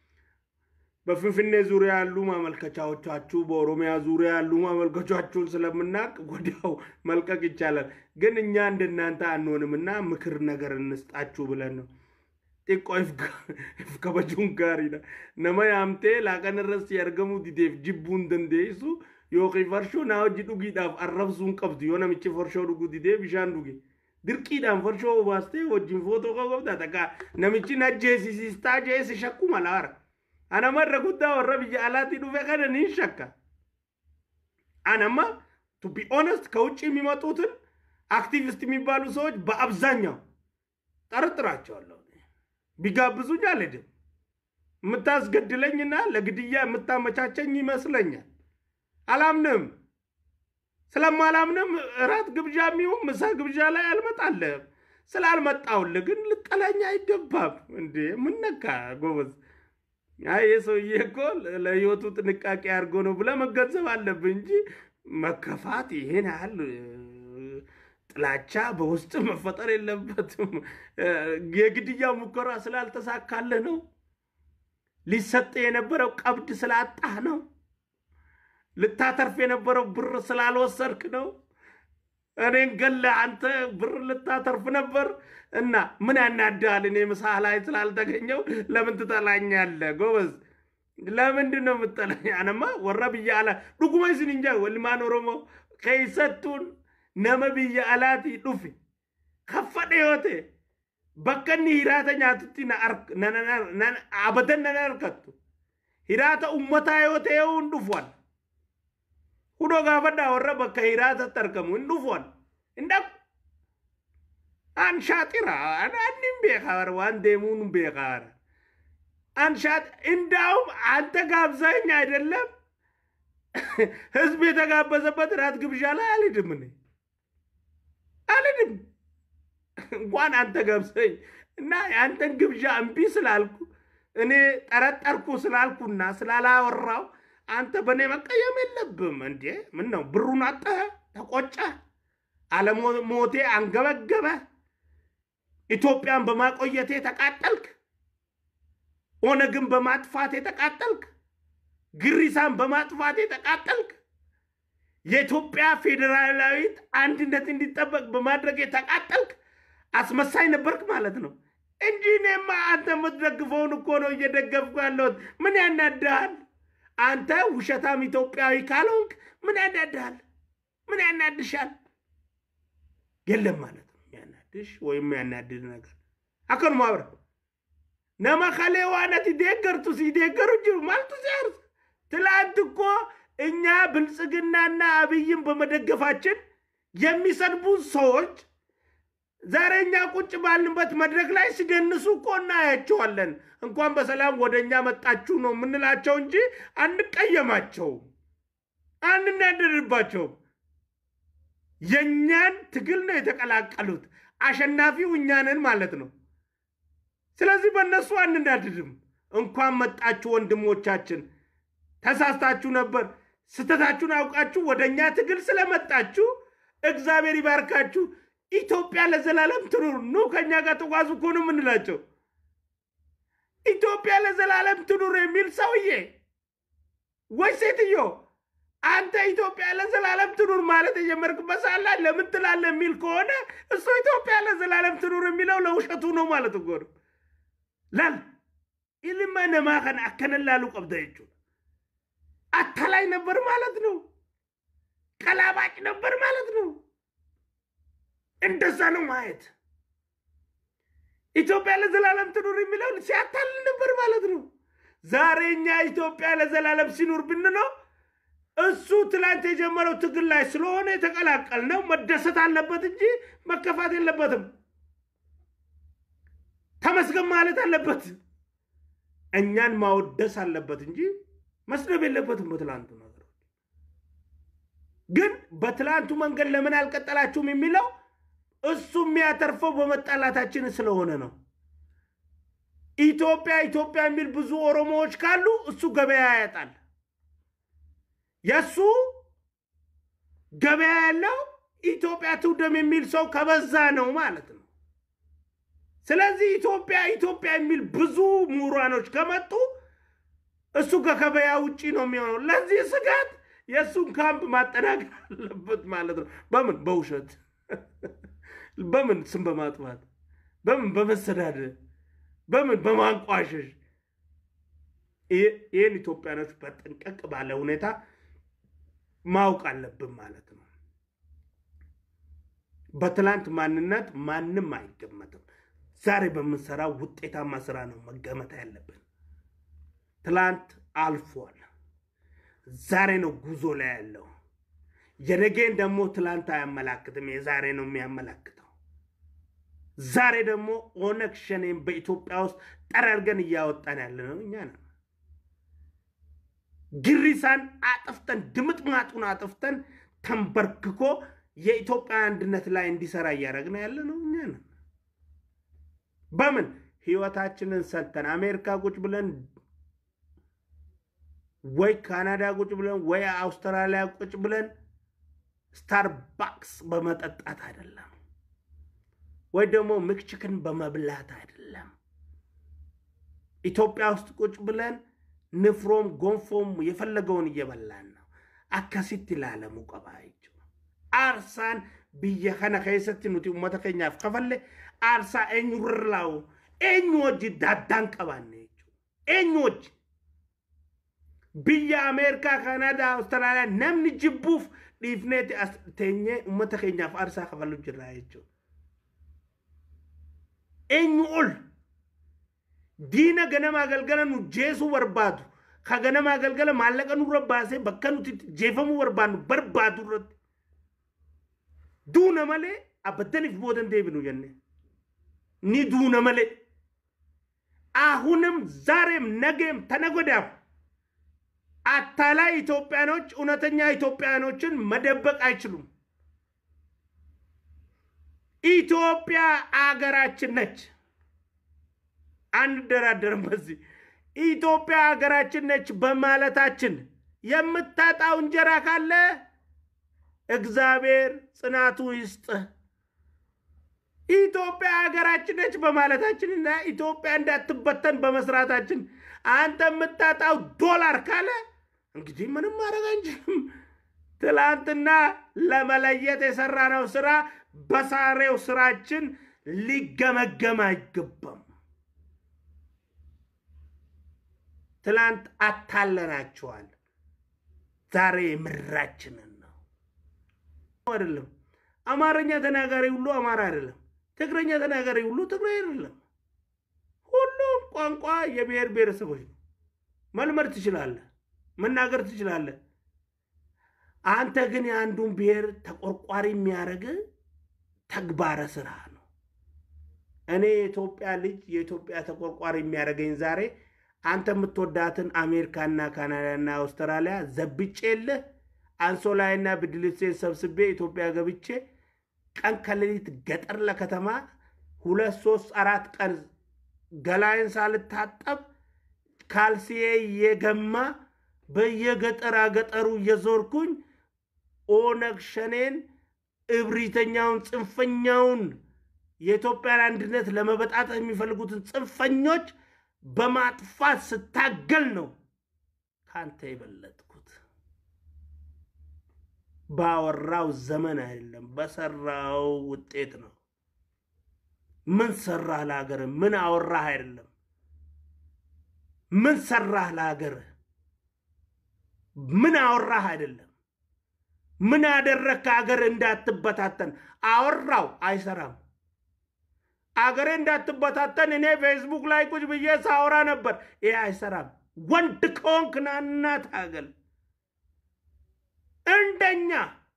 በፍንፍኔ ዙሪያ ያሉ ማመልከቻዎቻችሁ በኦሮሚያ ዙሪያ ያሉ ማመልከቻዎቻችሁን ስለምናቅ ወዲያው መልቀቅ ይቻላል ግን እኛ እንደናንተ አንሆንምና ምክር ነገር እንስጣችሁ ብለን ነው ጥቆይፍ ከበጁን ጋር ይላ ነማ ያምቴ ላቀነረስ ያርገሙ ዲዴፍ ጅቡን ደንዴሱ ዮቂ ፈርሾ ናው ጅዱጊዳፍ አረብሱን ቀብዱ ዮና ምጭ ፈርሾ ዱጉ ዲዴ ቢሻን ዱጊ ድርቂዳን ፈርሾ ዋስቴ ወጅን ፎቶ ቆቆብታ ተካ ነምጭ ነጄሲ ሲስታጄ ሲሸኩ ማላር أنا مرة قلت ورا بجالاتي دو فكرة نيشكا أنا ما to be honest كوتشي ميما توتن activist ميبالو سوج بأبزانيا ترتراچو الله بيقابزو جالدم متاز قدلنينا لقديا متا مچاچني مسلنيا አላምንም ስለማላምንም ራት ግብዣ ሚው ምሳ ግብዣ ላይ አልመጣለም ስላልመጣውል ግን ልጠላኛ አይደባም እንዴ ምን ነካ ጎበዝ አይ ሰውዬ እኮ ለህይወቱ ጥንቃቄ አርጎ ነው ብለ መገንዘብ አለብህ እንጂ መከፋት ይሄን ያህል ጥላቻ በውስጥ መፈጠር የለበትም የግድያ ሙከራ ስላልተሳካለህ ነው ሊሰጥ የነበረው ቀብድ ስላጣህ ነው ልታተርፍ የነበረው ብር ስላልወሰድክ ነው እኔን ገለ አንተ ብር ልታተርፍ ነበር እና ምን ያናዳል እኔ ምሳህ ላይ ስላልተገኘው ለምን ትጠላኛለህ ጎበዝ ለምንድነው የምትጠላኝ አነማ ወረብያላ ዱጉማይስን እንጃ ወልማን ኦሮሞ ከይሰቱን ነመብያ አላቲ ዱፊ ከፈደ ህይወቴ በከኒ ሂራተኛ ትቲና አርክ ነነና አበደን ነነርከቱ ሂራተ ኡመታ ህይወቴ እንዱፏል ሁዶ ጋፈዳ ወረ በከ ሂራተ ተርከሙ እንዱፏል እንደው أن شاطرة أنا أنيم بيخار وان ديمون بيخار أن شاط إنداوم أنت قابزين عدلم حزبي تقابز بدرات قبشالا علي دمني علي دم وان أنت قابزين ناي أنت قبشا أمبي سلالكو إني ترات أركو سلالكو الناس لالا وراو أنت بني مكا يمين لبم أنتي منو بروناتا تقوشا على موتي أنقبك قبه ኢትዮጵያን በማቆየቴ ተቃጠልክ ኦነግን በማጥፋቴ ተቃጠልክ ግሪሳን በማጥፋቴ ተቃጠልክ የኢትዮጵያ ፌደራላዊት አንድነት እንዲጠበቅ በማድረግ ተቃጠልክ አስመሳይ ነበርክ ማለት ነው እንጂ ነማ አንተ ምትደግፈውን እኮ ነው እየደገፍኩ ያለው ምን ያናዳል አንተ ውሸታም ኢትዮጵያዊ ካልሆንክ ምን ያናዳል ምን ያናድሻል የለም ማለት دش ويم ينادل نجار أكون مابر نما خلي وانا تديكر تسي ديكر وجو مال تسيرس تلاتكو إنيا بلسقنا نا أبيين بمدقفاتشن يمي سنبون صوج زارينيا كوچ بالنبات مدرق لاي سيدنسو كونا يچوالن انكوان بسلام ودنيا متاچو نو منلاچو انجي انك اياماچو ان نادرباچو የኛን ትግል ነው የተቀላቀሉት አሸናፊው እኛንን ማለት ነው ስለዚህ በእነሱ አንናድድም እንኳን መጣችሁ ወንድሞቻችን ተሳስታችሁ ነበር ስተታችሁን አውቃችሁ ወደኛ ትግል ስለመጣችሁ እግዚአብሔር ይባርካችሁ ኢትዮጵያ ለዘላለም ትኑር ነው ከኛ ጋር ተጓዙ እኮ ነው ምንላቸው ኢትዮጵያ ለዘላለም ትኑር የሚል ሰውዬ ወይ ሴትዮ አንተ ኢትዮጵያ ለዘላለም ትኑር ማለት የጀመርክ በሳላ ለምን ትላለህ የሚል ከሆነ እሱ ኢትዮጵያ ለዘላለም ትኑር የሚለው ለውሸቱ ነው ማለት እኮ ነው ላል ኢልማነ ማኸን አከነላሉ ቀብዳይቹ አታላይ ነበር ማለት ነው ቀላባጭ ነበር ማለት ነው እንደዛ ነው ማየት ኢትዮጵያ ለዘላለም ትኑር የሚለው ሲያታል ነበር ማለት ነው ዛሬኛ ኢትዮጵያ ለዘላለም ሲኑር ብንለው እሱ ትላንት የጀመረው ትግል ላይ ስለሆነ የተቀላቀል ነው መደሰት አለበት እንጂ መከፋት የለበትም ተመስገን ማለት አለበት እኛን ማወደስ አለበት እንጂ መስደብ የለበትም በትላንቱ ነገር ግን በትላንቱ መንገድ ለምን አልቀጠላችሁም የሚለው እሱ የሚያተርፈው በመጣላታችን ስለሆነ ነው ኢትዮጵያ ኢትዮጵያ የሚል ብዙ ኦሮሞዎች ካሉ እሱ ገበያ ያጣል ያሱ ገበያ ያለው ኢትዮጵያ ትውደም የሚል ሰው ከበዛ ነው ማለት ነው ስለዚህ ኢትዮጵያ ኢትዮጵያ የሚል ብዙ ሙራኖች ከመጡ እሱ ከገበያ ውጪ ነው የሚሆነው ለዚህ ስጋት የሱን ካምፕ ማጠናከር አለበት ማለት ነው በምን በውሸት በምን ስም በማጥፋት በምን በመሰዳደ በምን በማንቋሸሽ ይሄን ኢትዮጵያኖች በጥንቀቅ ባለ ሁኔታ ማውቅ አለብን ማለት ነው በትላንት ማንነት ማንንም አይገመትም ዛሬ በመሰራው ውጤታማ ስራ ነው መገመት ያለብን ትላንት አልፏል ዛሬ ነው ጉዞ ላይ ያለው የነገን ደግሞ ትላንት አያመላክትም የዛሬ ነው የሚያመላክተው ዛሬ ደግሞ ኦነግ ሸኔን በኢትዮጵያ ውስጥ ጠራርገን እያወጣን ያለነው እኛ ነን ግሪሳን አጥፍተን ድምጥማጡን አጥፍተን ተንበርክኮ የኢትዮጵያ አንድነት ላይ እንዲሰራ ያረግና ያለነው እኛ ነን በምን ህይወታችንን ሰጥተን አሜሪካ ቁጭ ብለን ወይ ካናዳ ቁጭ ብለን ወይ አውስትራሊያ ቁጭ ብለን ስታርባክስ በመጠጣት አይደለም ወይ ደግሞ ምክችክን በመብላት አይደለም ኢትዮጵያ ውስጥ ቁጭ ብለን ንፍሮም ጎንፎም የፈለገውን እየበላን ነው አካሲት ለዓለሙ ቀባይጭ አርሳን بيخنا خيستي نوتي أمتا كنياف كفالي أرسا إنيور لاو إنيوج دادان كبانيجو إنيوج بيا أمريكا كندا أستراليا نمني جبوف ليفنيتي أس تيني أمتا كنياف أرسا كفالو جرايجو إنيول دينا غنما غلغلا نو جيسو وربادو خغنما غلغلا مالكا نو رباسي بكا نو جيفمو وربانو بربادو رد دونا مالي أبداني في بودن ديبنو جنة ني دونا مالي أهونم زارم نجم تناقوداف أتالا إثيوبيانوش ونتنيا إثيوبيانوشن مدبك أيشلوم إثيوبيا أغراچن نچ አንደራደርም በዚህ ኢትዮጵያ ሀገራችን ነች በማለታችን የምታጣው እንጀራ ካለ እግዚአብሔር ጽናቱ ይስጥ ኢትዮጵያ ሀገራችን ነች በማለታችንና ኢትዮጵያ እንዳትበተን በመስራታችን አንተ የምታጣው ዶላር ካለ እንግዲህ ምንም ማድረግ አንችልም ትላንትና ለመለየት የሰራነው ስራ በሳሬው ስራችን ሊገመገም አይገባም ትላንት አታለናቸዋል ዛሬ ምራችንን ነው አይደለም አማርኛ ተናጋሪ ሁሉ አማራ አይደለም ትግረኛ ተናጋሪ ሁሉ ትግሬ አይደለም ሁሉም ቋንቋ የብሔር ብሔረሰቦች ነው መልመድ ትችላለህ መናገር ትችላለህ አንተ ግን የአንዱን ብሔር ተቆርቋሪ የሚያረግ ተግባረ ስራ ነው እኔ የኢትዮጵያ ልጅ የኢትዮጵያ ተቆርቋሪ የሚያረገኝ ዛሬ አንተ ምትወዳትን አሜሪካና ካናዳና አውስትራሊያ ዘብጬለ አንሶላይና ብድልሴን ሰብስቤ ኢትዮጵያ ገብቼ ቀን ከሌሊት ገጠር ለከተማ ሁለት ሶስት አራት ቀን ገላይን ሳልታጠብ ካልሲዬ የገማ በየገጠራ ገጠሩ የዞርኩኝ ኦነግ ሸኔን እብሪተኛውን ጽንፈኛውን የኢትዮጵያን አንድነት ለመበጣጠት የሚፈልጉትን ጽንፈኞች በማጥፋት ስታገል ነው ካንተ ይበለጥኩት ባወራው ዘመን አይደለም በሰራው ውጤት ነው ምን ሰራህ ለሀገር ምን አወራህ አይደለም ምን ሰራህ ለሀገር ምን አወራህ አይደለም ምን አደረከ ሀገር እንዳትበታተን አወራው አይሰራም አገሬ እንዳትበታተን እኔ ፌስቡክ ላይ ቁጭ ብዬ ሳወራ ነበር ይሄ አይሰራም ወንድ ከሆንክ ናና ታገል እንደኛ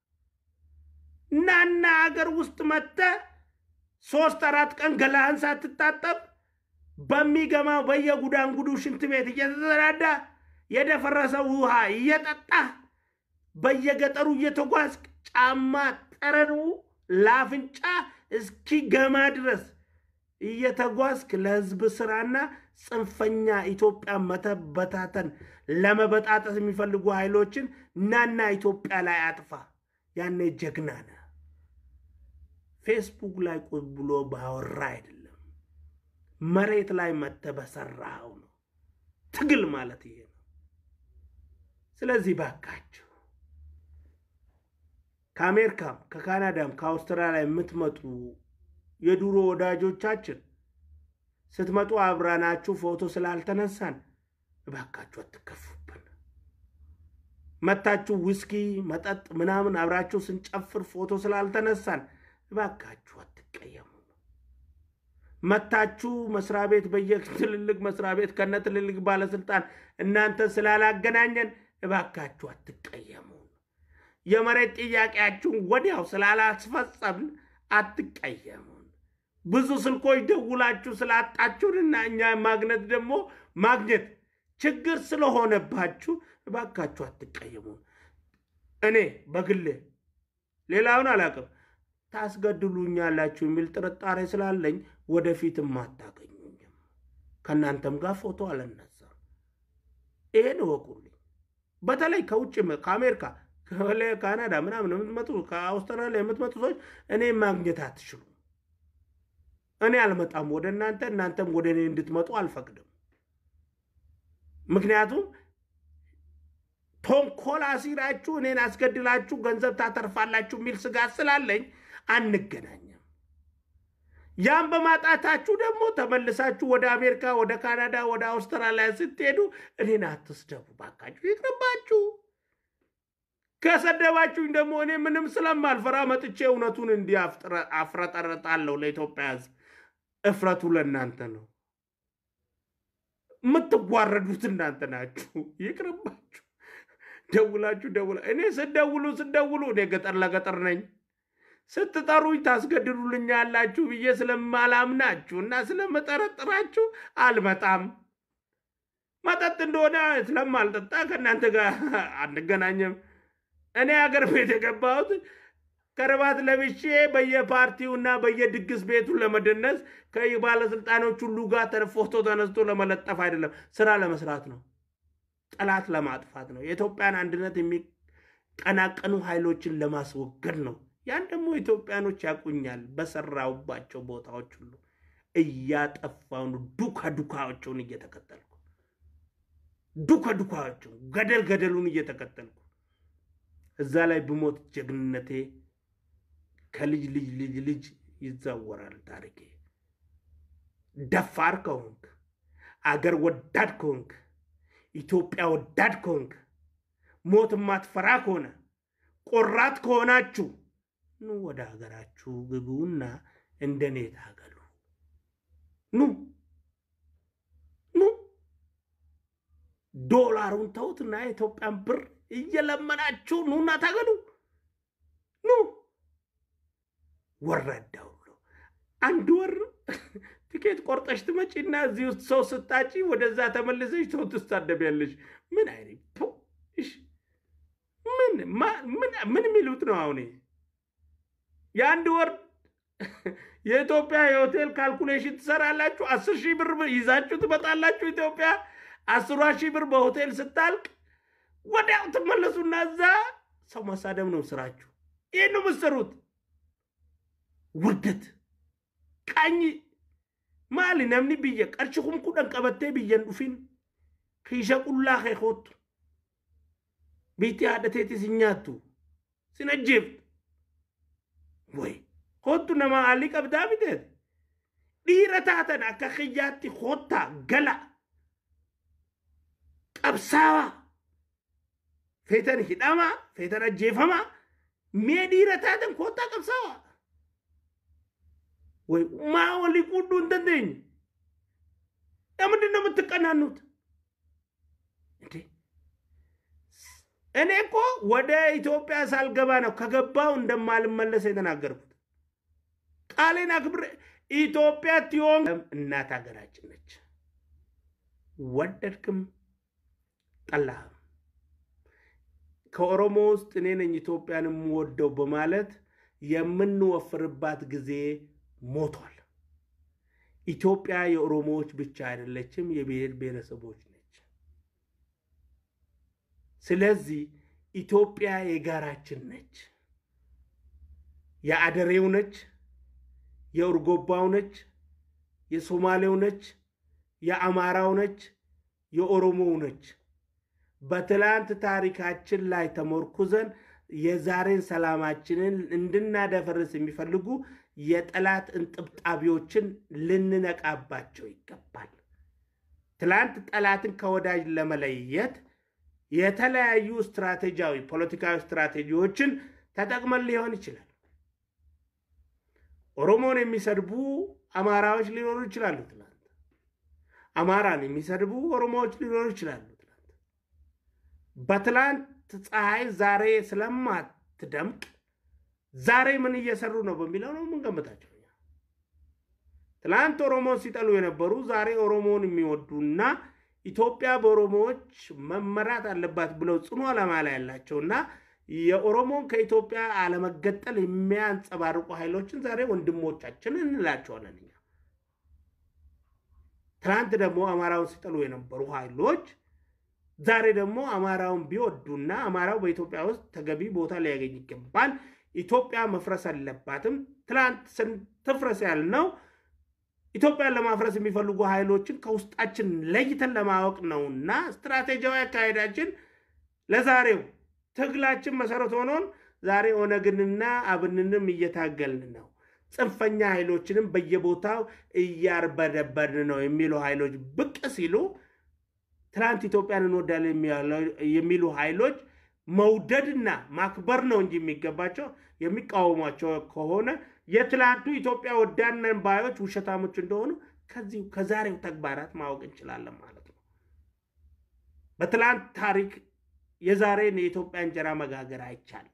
ናና አገር ውስጥ መጣ ሶስት አራት ቀን ገላህን ሳትታጠብ በሚገማው በየጉዳንጉዱ ሽንት ቤት እየተዘራዳ የደፈረሰው ውሃ እየጠጣ በየገጠሩ እየተጓዝክ ጫማ ጠረኑ ላፍንጫ እስኪ ገማ ድረስ እየተጓዝክ ለህዝብ ስራና ጽንፈኛ ኢትዮጵያ መተበታተን ለመበጣጠስ የሚፈልጉ ኃይሎችን ናና ኢትዮጵያ ላይ አጥፋ ያኔ ጀግና ነህ ፌስቡክ ላይ ቁጭ ብሎ ባወራ አይደለም መሬት ላይ መተበሰራው ነው ትግል ማለት ይሄ ነው ስለዚህ ባካችሁ ከአሜሪካም ከካናዳም ከአውስትራሊያ የምትመጡ የዱሮ ወዳጆቻችን ስትመጡ አብራናችሁ ፎቶ ስላልተነሳን ባካችሁ አትከፉብን መታችሁ ዊስኪ መጠጥ ምናምን አብራችሁ ስንጨፍር ፎቶ ስላልተነሳን ባካችሁ አትቀየሙ መታችሁ መስሪያ ቤት በየትልልቅ መስሪያ ቤት ከነትልልቅ ባለስልጣን እናንተ ስላላገናኘን ባካችሁ አትቀየሙ የመሬት ጥያቄያችሁን ወዲያው ስላላስፈጸምን አትቀየሙ ብዙ ስልኮች ደውላችሁ ስላጣችሁና እኛ ማግኘት ደግሞ ማግኘት ችግር ስለሆነባችሁ ባካችሁ አትቀየሙ እኔ በግሌ ሌላውን አላቀም ታስገድሉኛላችሁ የሚል ጥርጣሬ ስላለኝ ወደፊትም አታገኙኝም ከናንተም ጋር ፎቶ አለነሳ ይሄን ወቁልኝ በተለይ ከውጭ ከአሜሪካ ከካናዳ ምናምን የምትመጡ ከአውስትራሊያ የምትመጡ ሰዎች እኔ ማግኘት አትችሉ እኔ አልመጣም ወደ እናንተ እናንተም ወደ እኔ እንድትመጡ አልፈቅድም ምክንያቱም ተንኮል አሲራችሁ እኔን አስገድላችሁ ገንዘብ ታተርፋላችሁ ሚል ስጋት ስላለኝ አንገናኝም ያም በማጣታችሁ ደግሞ ተመልሳችሁ ወደ አሜሪካ ወደ ካናዳ ወደ አውስትራሊያ ስትሄዱ እኔን አትስደቡ ባካችሁ ይቅርባችሁ ከሰደባችሁ ደግሞ እኔ ምንም ስለማልፈራ መጥቼ እውነቱን እንዲያፍጥረ አፍረጠረጣለሁ ለኢትዮጵያ እፍረቱ ለእናንተ ነው ምትጓረዱት እናንተ ናችሁ ይቅርባችሁ ደውላችሁ ደውላ እኔ ስደውሉ ስደውሉ እኔ ገጠር ለገጠር ነኝ ስትጠሩኝ ታስገድሉልኛላችሁ ብዬ ስለማላምናችሁና ስለመጠረጥራችሁ አልመጣም መጠጥ እንደሆነ ስለማልጠጣ ከእናንተ ጋር አንገናኝም እኔ አገር ቤት የገባሁት ከረባት ለብሼ በየፓርቲውና በየድግስ ቤቱ ለመደነስ ከባለስልጣኖች ሁሉ ጋር ፎቶ ተነስቶ ለመለጠፍ አይደለም ስራ ለመስራት ነው ጠላት ለማጥፋት ነው የኢትዮጵያን አንድነት የሚቀናቀኑ ኃይሎችን ለማስወገድ ነው ያን ደግሞ ኢትዮጵያኖች ያቁኛል በሰራውባቸው ቦታዎች ሁሉ እያጠፋው ዱካ ዱካዎችን እየተከተልኩ ዱካ ዱካዎችን ገደል ገደሉን እየተከተልኩ እዛ ላይ በሞት ጀግንነቴ ከልጅ ልጅ ልጅ ልጅ ይዛወራል ታሪኬ ደፋር ከሆንክ አገር ወዳድ ከሆንክ ኢትዮጵያ ወዳድ ከሆንክ ሞት ማትፈራ ከሆነ ቆራት ከሆናችሁ ኑ ወደ ሀገራችሁ ግቡና እንደኔ ታገሉ ኑ ኑ ዶላሩን ተውትና ኢትዮጵያን ብር እየለመናችሁ ኑና ታገሉ ኑ ወረዳው አንድ ወር ትኬት ቆርጠሽ ትመጪና እዚህ ውስጥ ሰው ስታጪ ወደዛ ተመልሰሽ ሰው ትስተደብያለሽ ምን አይነት እሺ ምን ምን ምን ሚሉት ነው አሁን የአንድ ወር የኢትዮጵያ የሆቴል ካልኩሌሽን ትሰራላችሁ አስር ሺህ ብር ይዛችሁ ትመጣላችሁ ኢትዮጵያ አስር ሺህ ብር በሆቴል ስታልቅ ወዲያው ተመለሱና እዛ ሰው ማሳደም ነው ስራችሁ ይሄን ነው መስሩት ውርደት ቃኝ ማሊ ነምኒ ብየ ቀርችኩም ኩደን ቀበቴ ብየን ዱፊን ኺሸቁላ ኸይኹት ቢቲ አደቴቲ ሲኛቱ ሲነጅብ ወይ ሆቱ ነማ አሊ ቀብዳ ቢደት ዲረታተን አከኺያቲ ሆታ ገላ ቀብሳዋ ፌተን ሂዳማ ፌተን አጀፈማ ሜዲረታተን ኮታ ቀብሳዋ ወይ ማወሊ ቁዱ እንደነኝ ለምንድን ነው የምትቀናኑት እንዴ እኔ እኮ ወደ ኢትዮጵያ ሳልገባ ነው ከገባው እንደማልመለስ የተናገርኩት ቃሌን አክብር ኢትዮጵያ ቲዮን እናት ሀገራችን ነች ወደድክም ጠላህም ከኦሮሞ ውስጥ እኔ ነኝ ኢትዮጵያንም ወደው በማለት የምንወፍርባት ጊዜ ሞቷል ኢትዮጵያ የኦሮሞዎች ብቻ አይደለችም የብሔር ብሔረሰቦች ነች ስለዚህ ኢትዮጵያ የጋራችን ነች የአደሬው ነች የኡርጎባው ነች የሶማሌው ነች የአማራው ነች የኦሮሞው ነች በትላንት ታሪካችን ላይ ተመርኩዘን የዛሬን ሰላማችንን እንድናደፈርስ የሚፈልጉ የጠላት እንጥብጣቢዎችን ልንነቃባቸው ይገባል ትላንት ጠላትን ከወዳጅ ለመለየት የተለያዩ ስትራቴጂያዊ ፖለቲካዊ ስትራቴጂዎችን ተጠቅመን ሊሆን ይችላል ኦሮሞን የሚሰድቡ አማራዎች ሊኖሩ ይችላሉ ትላንት አማራን የሚሰድቡ ኦሮሞዎች ሊኖሩ ይችላሉ ትላንት በትላንት ፀሐይ ዛሬ ስለማትደምቅ ዛሬ ምን እየሰሩ ነው በሚለው ነው ምን ገምታቸው ትላንት ኦሮሞ ሲጠሉ የነበሩ ዛሬ ኦሮሞን የሚወዱና ኢትዮጵያ በኦሮሞዎች መመራት አለባት ብለው ጽኑ ዓላማ ላይ ያላቸውና የኦሮሞን ከኢትዮጵያ አለመገጠል የሚያንጸባርቁ ኃይሎችን ዛሬ ወንድሞቻችን እንላቸዋለን እኛ ትላንት ደግሞ አማራውን ሲጠሉ የነበሩ ኃይሎች ዛሬ ደግሞ አማራውን ቢወዱና አማራው በኢትዮጵያ ውስጥ ተገቢ ቦታ ሊያገኝ ይገባል ኢትዮጵያ መፍረስ አለባትም ትላንት ተፍረስ ያልነው ኢትዮጵያን ለማፍረስ የሚፈልጉ ኃይሎችን ከውስጣችን ለይተን ለማወቅ ነውና ስትራቴጂያዊ አካሄዳችን ለዛሬው ትግላችን መሰረት ሆኖን ዛሬ ኦነግንና አብንንም እየታገልን ነው ጽንፈኛ ኃይሎችንም በየቦታው እያርበደበድን ነው የሚሉ ኃይሎች ብቅ ሲሉ ትላንት ኢትዮጵያን እንወዳለን የሚሉ ኃይሎች መውደድና ማክበር ነው እንጂ የሚገባቸው የሚቃወሟቸው ከሆነ የትላንቱ ኢትዮጵያ ወዳነን ባዮች ውሸታሞች እንደሆኑ ከዚህ ከዛሬው ተግባራት ማወቅ እንችላለን ማለት ነው በትላንት ታሪክ የዛሬን የኢትዮጵያ እንጀራ መጋገር አይቻልም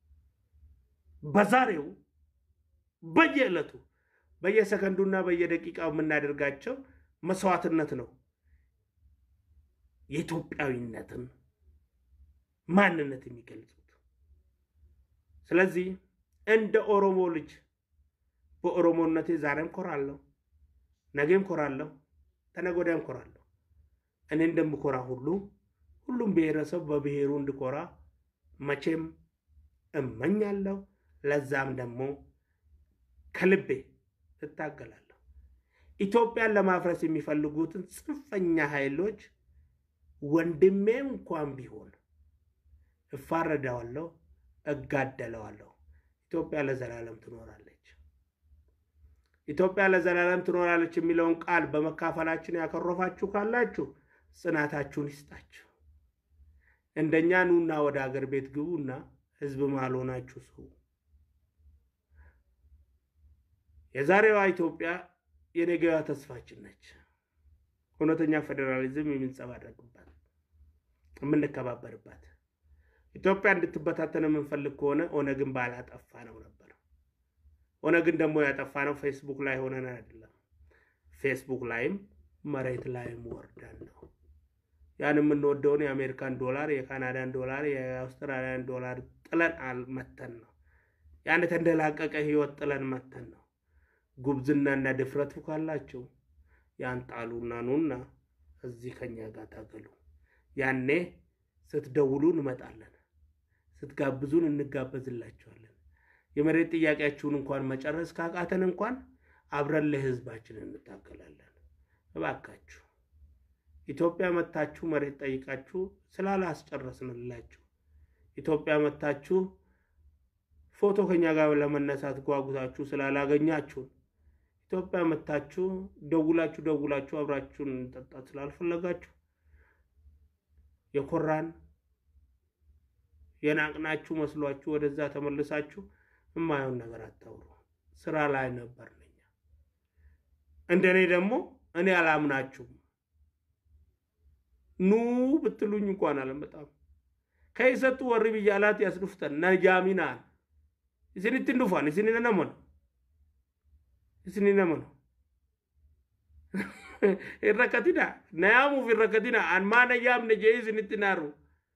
በዛሬው በየዕለቱ በየሰከንዱና በየደቂቃው የምናደርጋቸው መስዋዕትነት ነው የኢትዮጵያዊነትን ማንነት የሚገልጹት ስለዚህ እንደ ኦሮሞ ልጅ በኦሮሞነቴ ዛሬም ኮራለሁ ነገም ኮራለሁ ተነጎዳም ኮራለሁ እኔ እንደምኮራ ሁሉ ሁሉም ብሔረሰብ በብሔሩ እንዲኮራ መቼም እመኛለሁ ለዛም ደግሞ ከልቤ እታገላለሁ ኢትዮጵያን ለማፍረስ የሚፈልጉትን ጽንፈኛ ኃይሎች ወንድሜ እንኳን ቢሆን እፋረዳዋለሁ እጋደለዋለሁ ኢትዮጵያ ለዘላለም ትኖራለች ኢትዮጵያ ለዘላለም ትኖራለች የሚለውን ቃል በመካፈላችን ያከረፋችሁ ካላችሁ ጽናታችሁን ይስጣችሁ እንደኛ ኑና ወደ ሀገር ቤት ግቡና ህዝብ ማልሆናችሁ ሰው የዛሬዋ ኢትዮጵያ የነገዋ ተስፋችን ነች እውነተኛ ፌደራሊዝም የሚንጸባረቅባት የምንከባበርባት ኢትዮጵያ እንድትበታተን የምንፈልግ ከሆነ ኦነግን ባላጠፋ ነው ነበር ኦነግን ደግሞ ያጠፋ ነው ፌስቡክ ላይ ሆነን አይደለም ፌስቡክ ላይም መሬት ላይም ወርደን ነው ያን የምንወደውን የአሜሪካን ዶላር የካናዳን ዶላር የአውስትራሊያን ዶላር ጥለን አልመተን ነው ያን ተንደላቀቀ ህይወት ጥለን መተን ነው ጉብዝናና ድፍረቱ ካላችሁ ያን ጣሉና ኑና እዚህ ከኛ ጋር ታገሉ ያኔ ስትደውሉ እንመጣለን ስትጋብዙን እንጋበዝላችኋለን የመሬት ጥያቄያችሁን እንኳን መጨረስ ካቃተን እንኳን አብረን ለህዝባችን እንታገላለን እባካችሁ ኢትዮጵያ መታችሁ መሬት ጠይቃችሁ ስላላስጨረስንላችሁ ኢትዮጵያ መታችሁ ፎቶ ከኛ ጋር ለመነሳት ጓጉታችሁ ስላላገኛችሁ ኢትዮጵያ መታችሁ ደውላችሁ ደውላችሁ አብራችሁን እንጠጣ ስላልፈለጋችሁ የኮራን የናቅናችሁ መስሏችሁ ወደዛ ተመልሳችሁ የማይሆን ነገር አታውሩ ስራ ላይ ነበርነኛ እንደኔ ደግሞ እኔ አላምናችሁም ኑ ብትሉኝ እንኳን አልመጣም ከይሰጡ ወሪ ብያላት ያስዱፍተን ነጃሚና እስኒት እንዱፋን እስኒ ነመን እስኒ ነመን الركتنا نيامو في الركتنا عن ما نيام نجيز نتنارو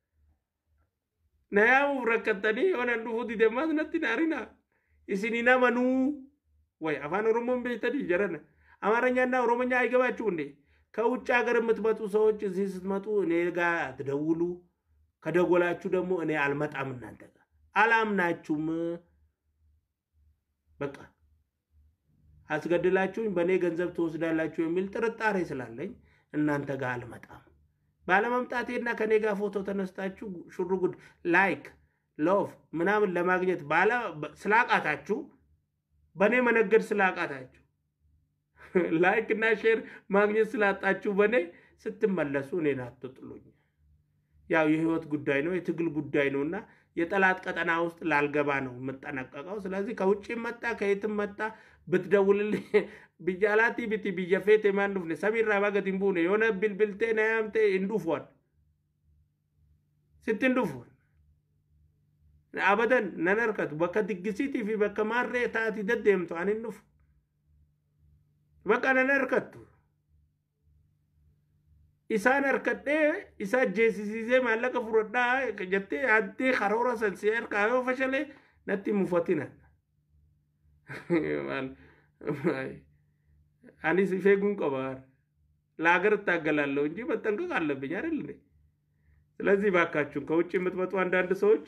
نيامو في الركتني وانا نفوتي دماز نتنارينا إسنينا منو واي أفان رومون بيتدي جرنا أمارا نانا رومون ياي كما تشوندي كوچ اگر متباتو سوچ እዚህ ስትመጡ እኔ ጋር ትደውሉ ከደወላችሁ ደግሞ እኔ አልመጣም እናንተ ጋር አላምናችሁም በቃ አስገድላችሁኝ በኔ ገንዘብ ተወስዳላችሁ የሚል ጥርጣሬ ስላለኝ እናንተ ጋር አልመጣም ባለመምጣቴና ከኔ ጋር ፎቶ ተነስታችሁ ሹሩጉድ ላይክ ሎቭ ምናምን ለማግኘት ባለ ስላቃታችሁ በኔ መነገድ ስላቃታችሁ ላይክ እና ሼር ማግኘት ስላጣችሁ በኔ ስትመለሱ እኔን አትጥሉኝ ያው የህይወት ጉዳይ ነው የትግል ጉዳይ ነውና የጠላት ቀጠና ውስጥ ላልገባ ነው መጠነቀቀው ስለዚህ ከውጪ መጣ ከየትም መጣ بتدوللي بجالاتي بتي بيجفيت ما نفني سمير رابقة تنبوني يونا بالبلتي نيامتي اندوفوان ست اندوفوان أبدا ننركت بكا تقسيتي في بكا ماري تاتي دديمتو عن النف بكا ننركت إسا نركت إسا جيسي سيزي مالك فردا جتي عدي خرورة سلسير كايو فشلي نتي مفتنا أنا سيفيكون كبار لاغر تاغلالو እንጂ መጠንቀቅ አለብኝ አይደል እንዴ ስለዚህ ባካችሁ ከውጪ የምትመጡ አንዳንድ ሰዎች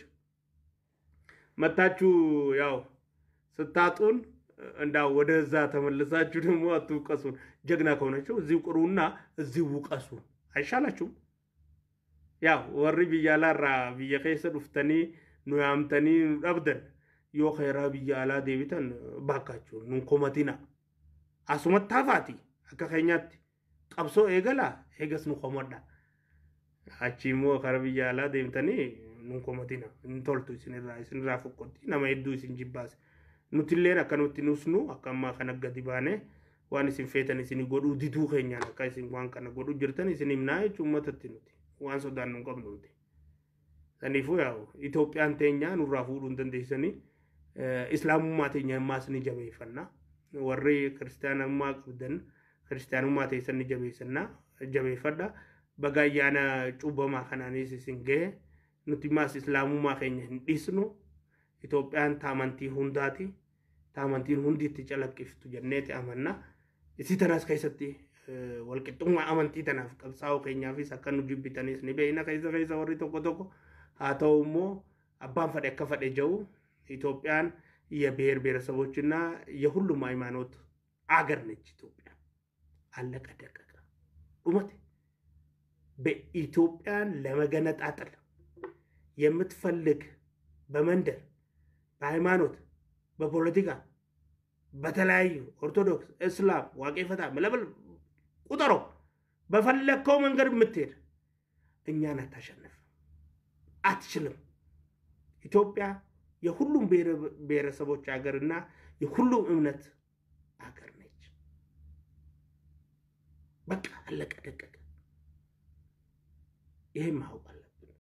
መታችሁ ያው ስታጡን እንዳው ወደዛ ተመልሳችሁ ደግሞ አትውቀሱን ጀግና ከሆነችሁ እዚሁ ቅሩና እዚሁ ውቀሱ አይሻላችሁም ያው ወሪ ቢያላራ ቢየከሰ ዱፍተኒ ኑያምተኒ አብደን يو خيرا بيالا ديبيتن باكاچو نون كوماتينا اسمت تافاتي اكا خينيات قبسو ايغلا ايغس نو كومودا اچيمو خربيالا ديبتني نون كوماتينا انتولتو سينرا سينرا فوكوتي نما يدو سينجيباس نوتيلينا كانوتي نوسنو اكما خنغدي باني واني سين فيتني سيني غودو ديتو خينيانا كاي سين وان كان غودو جرتني سيني مناي چومتتي نوتي وان سودان نون قبنوتي سنيفو ياو ኢትዮጵያን ተኛ ኑራፉ እንደንደሰኒ إسلام ما تيجي ما سني جبهي فنا وري كريستيان ما قدن كريستيان ما تيجي سني جبهي سنا جبهي فدا بقى أنا شوبا ما خناني سينجه نتيما إسلام ما خيني ديسنو إثيوبيان تامنتي هنداتي تامنتي هندي تجلك كيف تجنيت أمنا إذا تناس كيستي والكتوم أمنتي تناف كبساو خيني في سكان نجيب تانيس نبينا كيسا كيسا وري توكو توكو هاتو مو أبان فدي كفدي جو ኢትዮጵያን የብሔር ብሔረሰቦችና የሁሉም ሃይማኖት አገር ነች ኢትዮጵያ አለቀ ደቀቀ ኡመት በኢትዮጵያን ለመገነጣጠል የምትፈልግ በመንደር በሃይማኖት በፖለቲካ በተለያዩ ኦርቶዶክስ እስላም ዋቄ ፈታ መለበል ቁጠሮ በፈለከው መንገድ የምትሄድ እኛን አታሸንፍ አትችልም ኢትዮጵያ የሁሉም ብሔረሰቦች ሀገርና የሁሉም እምነት ሀገር ነች በቃ አለቀ ደቀቀ ይሄ ማውቃል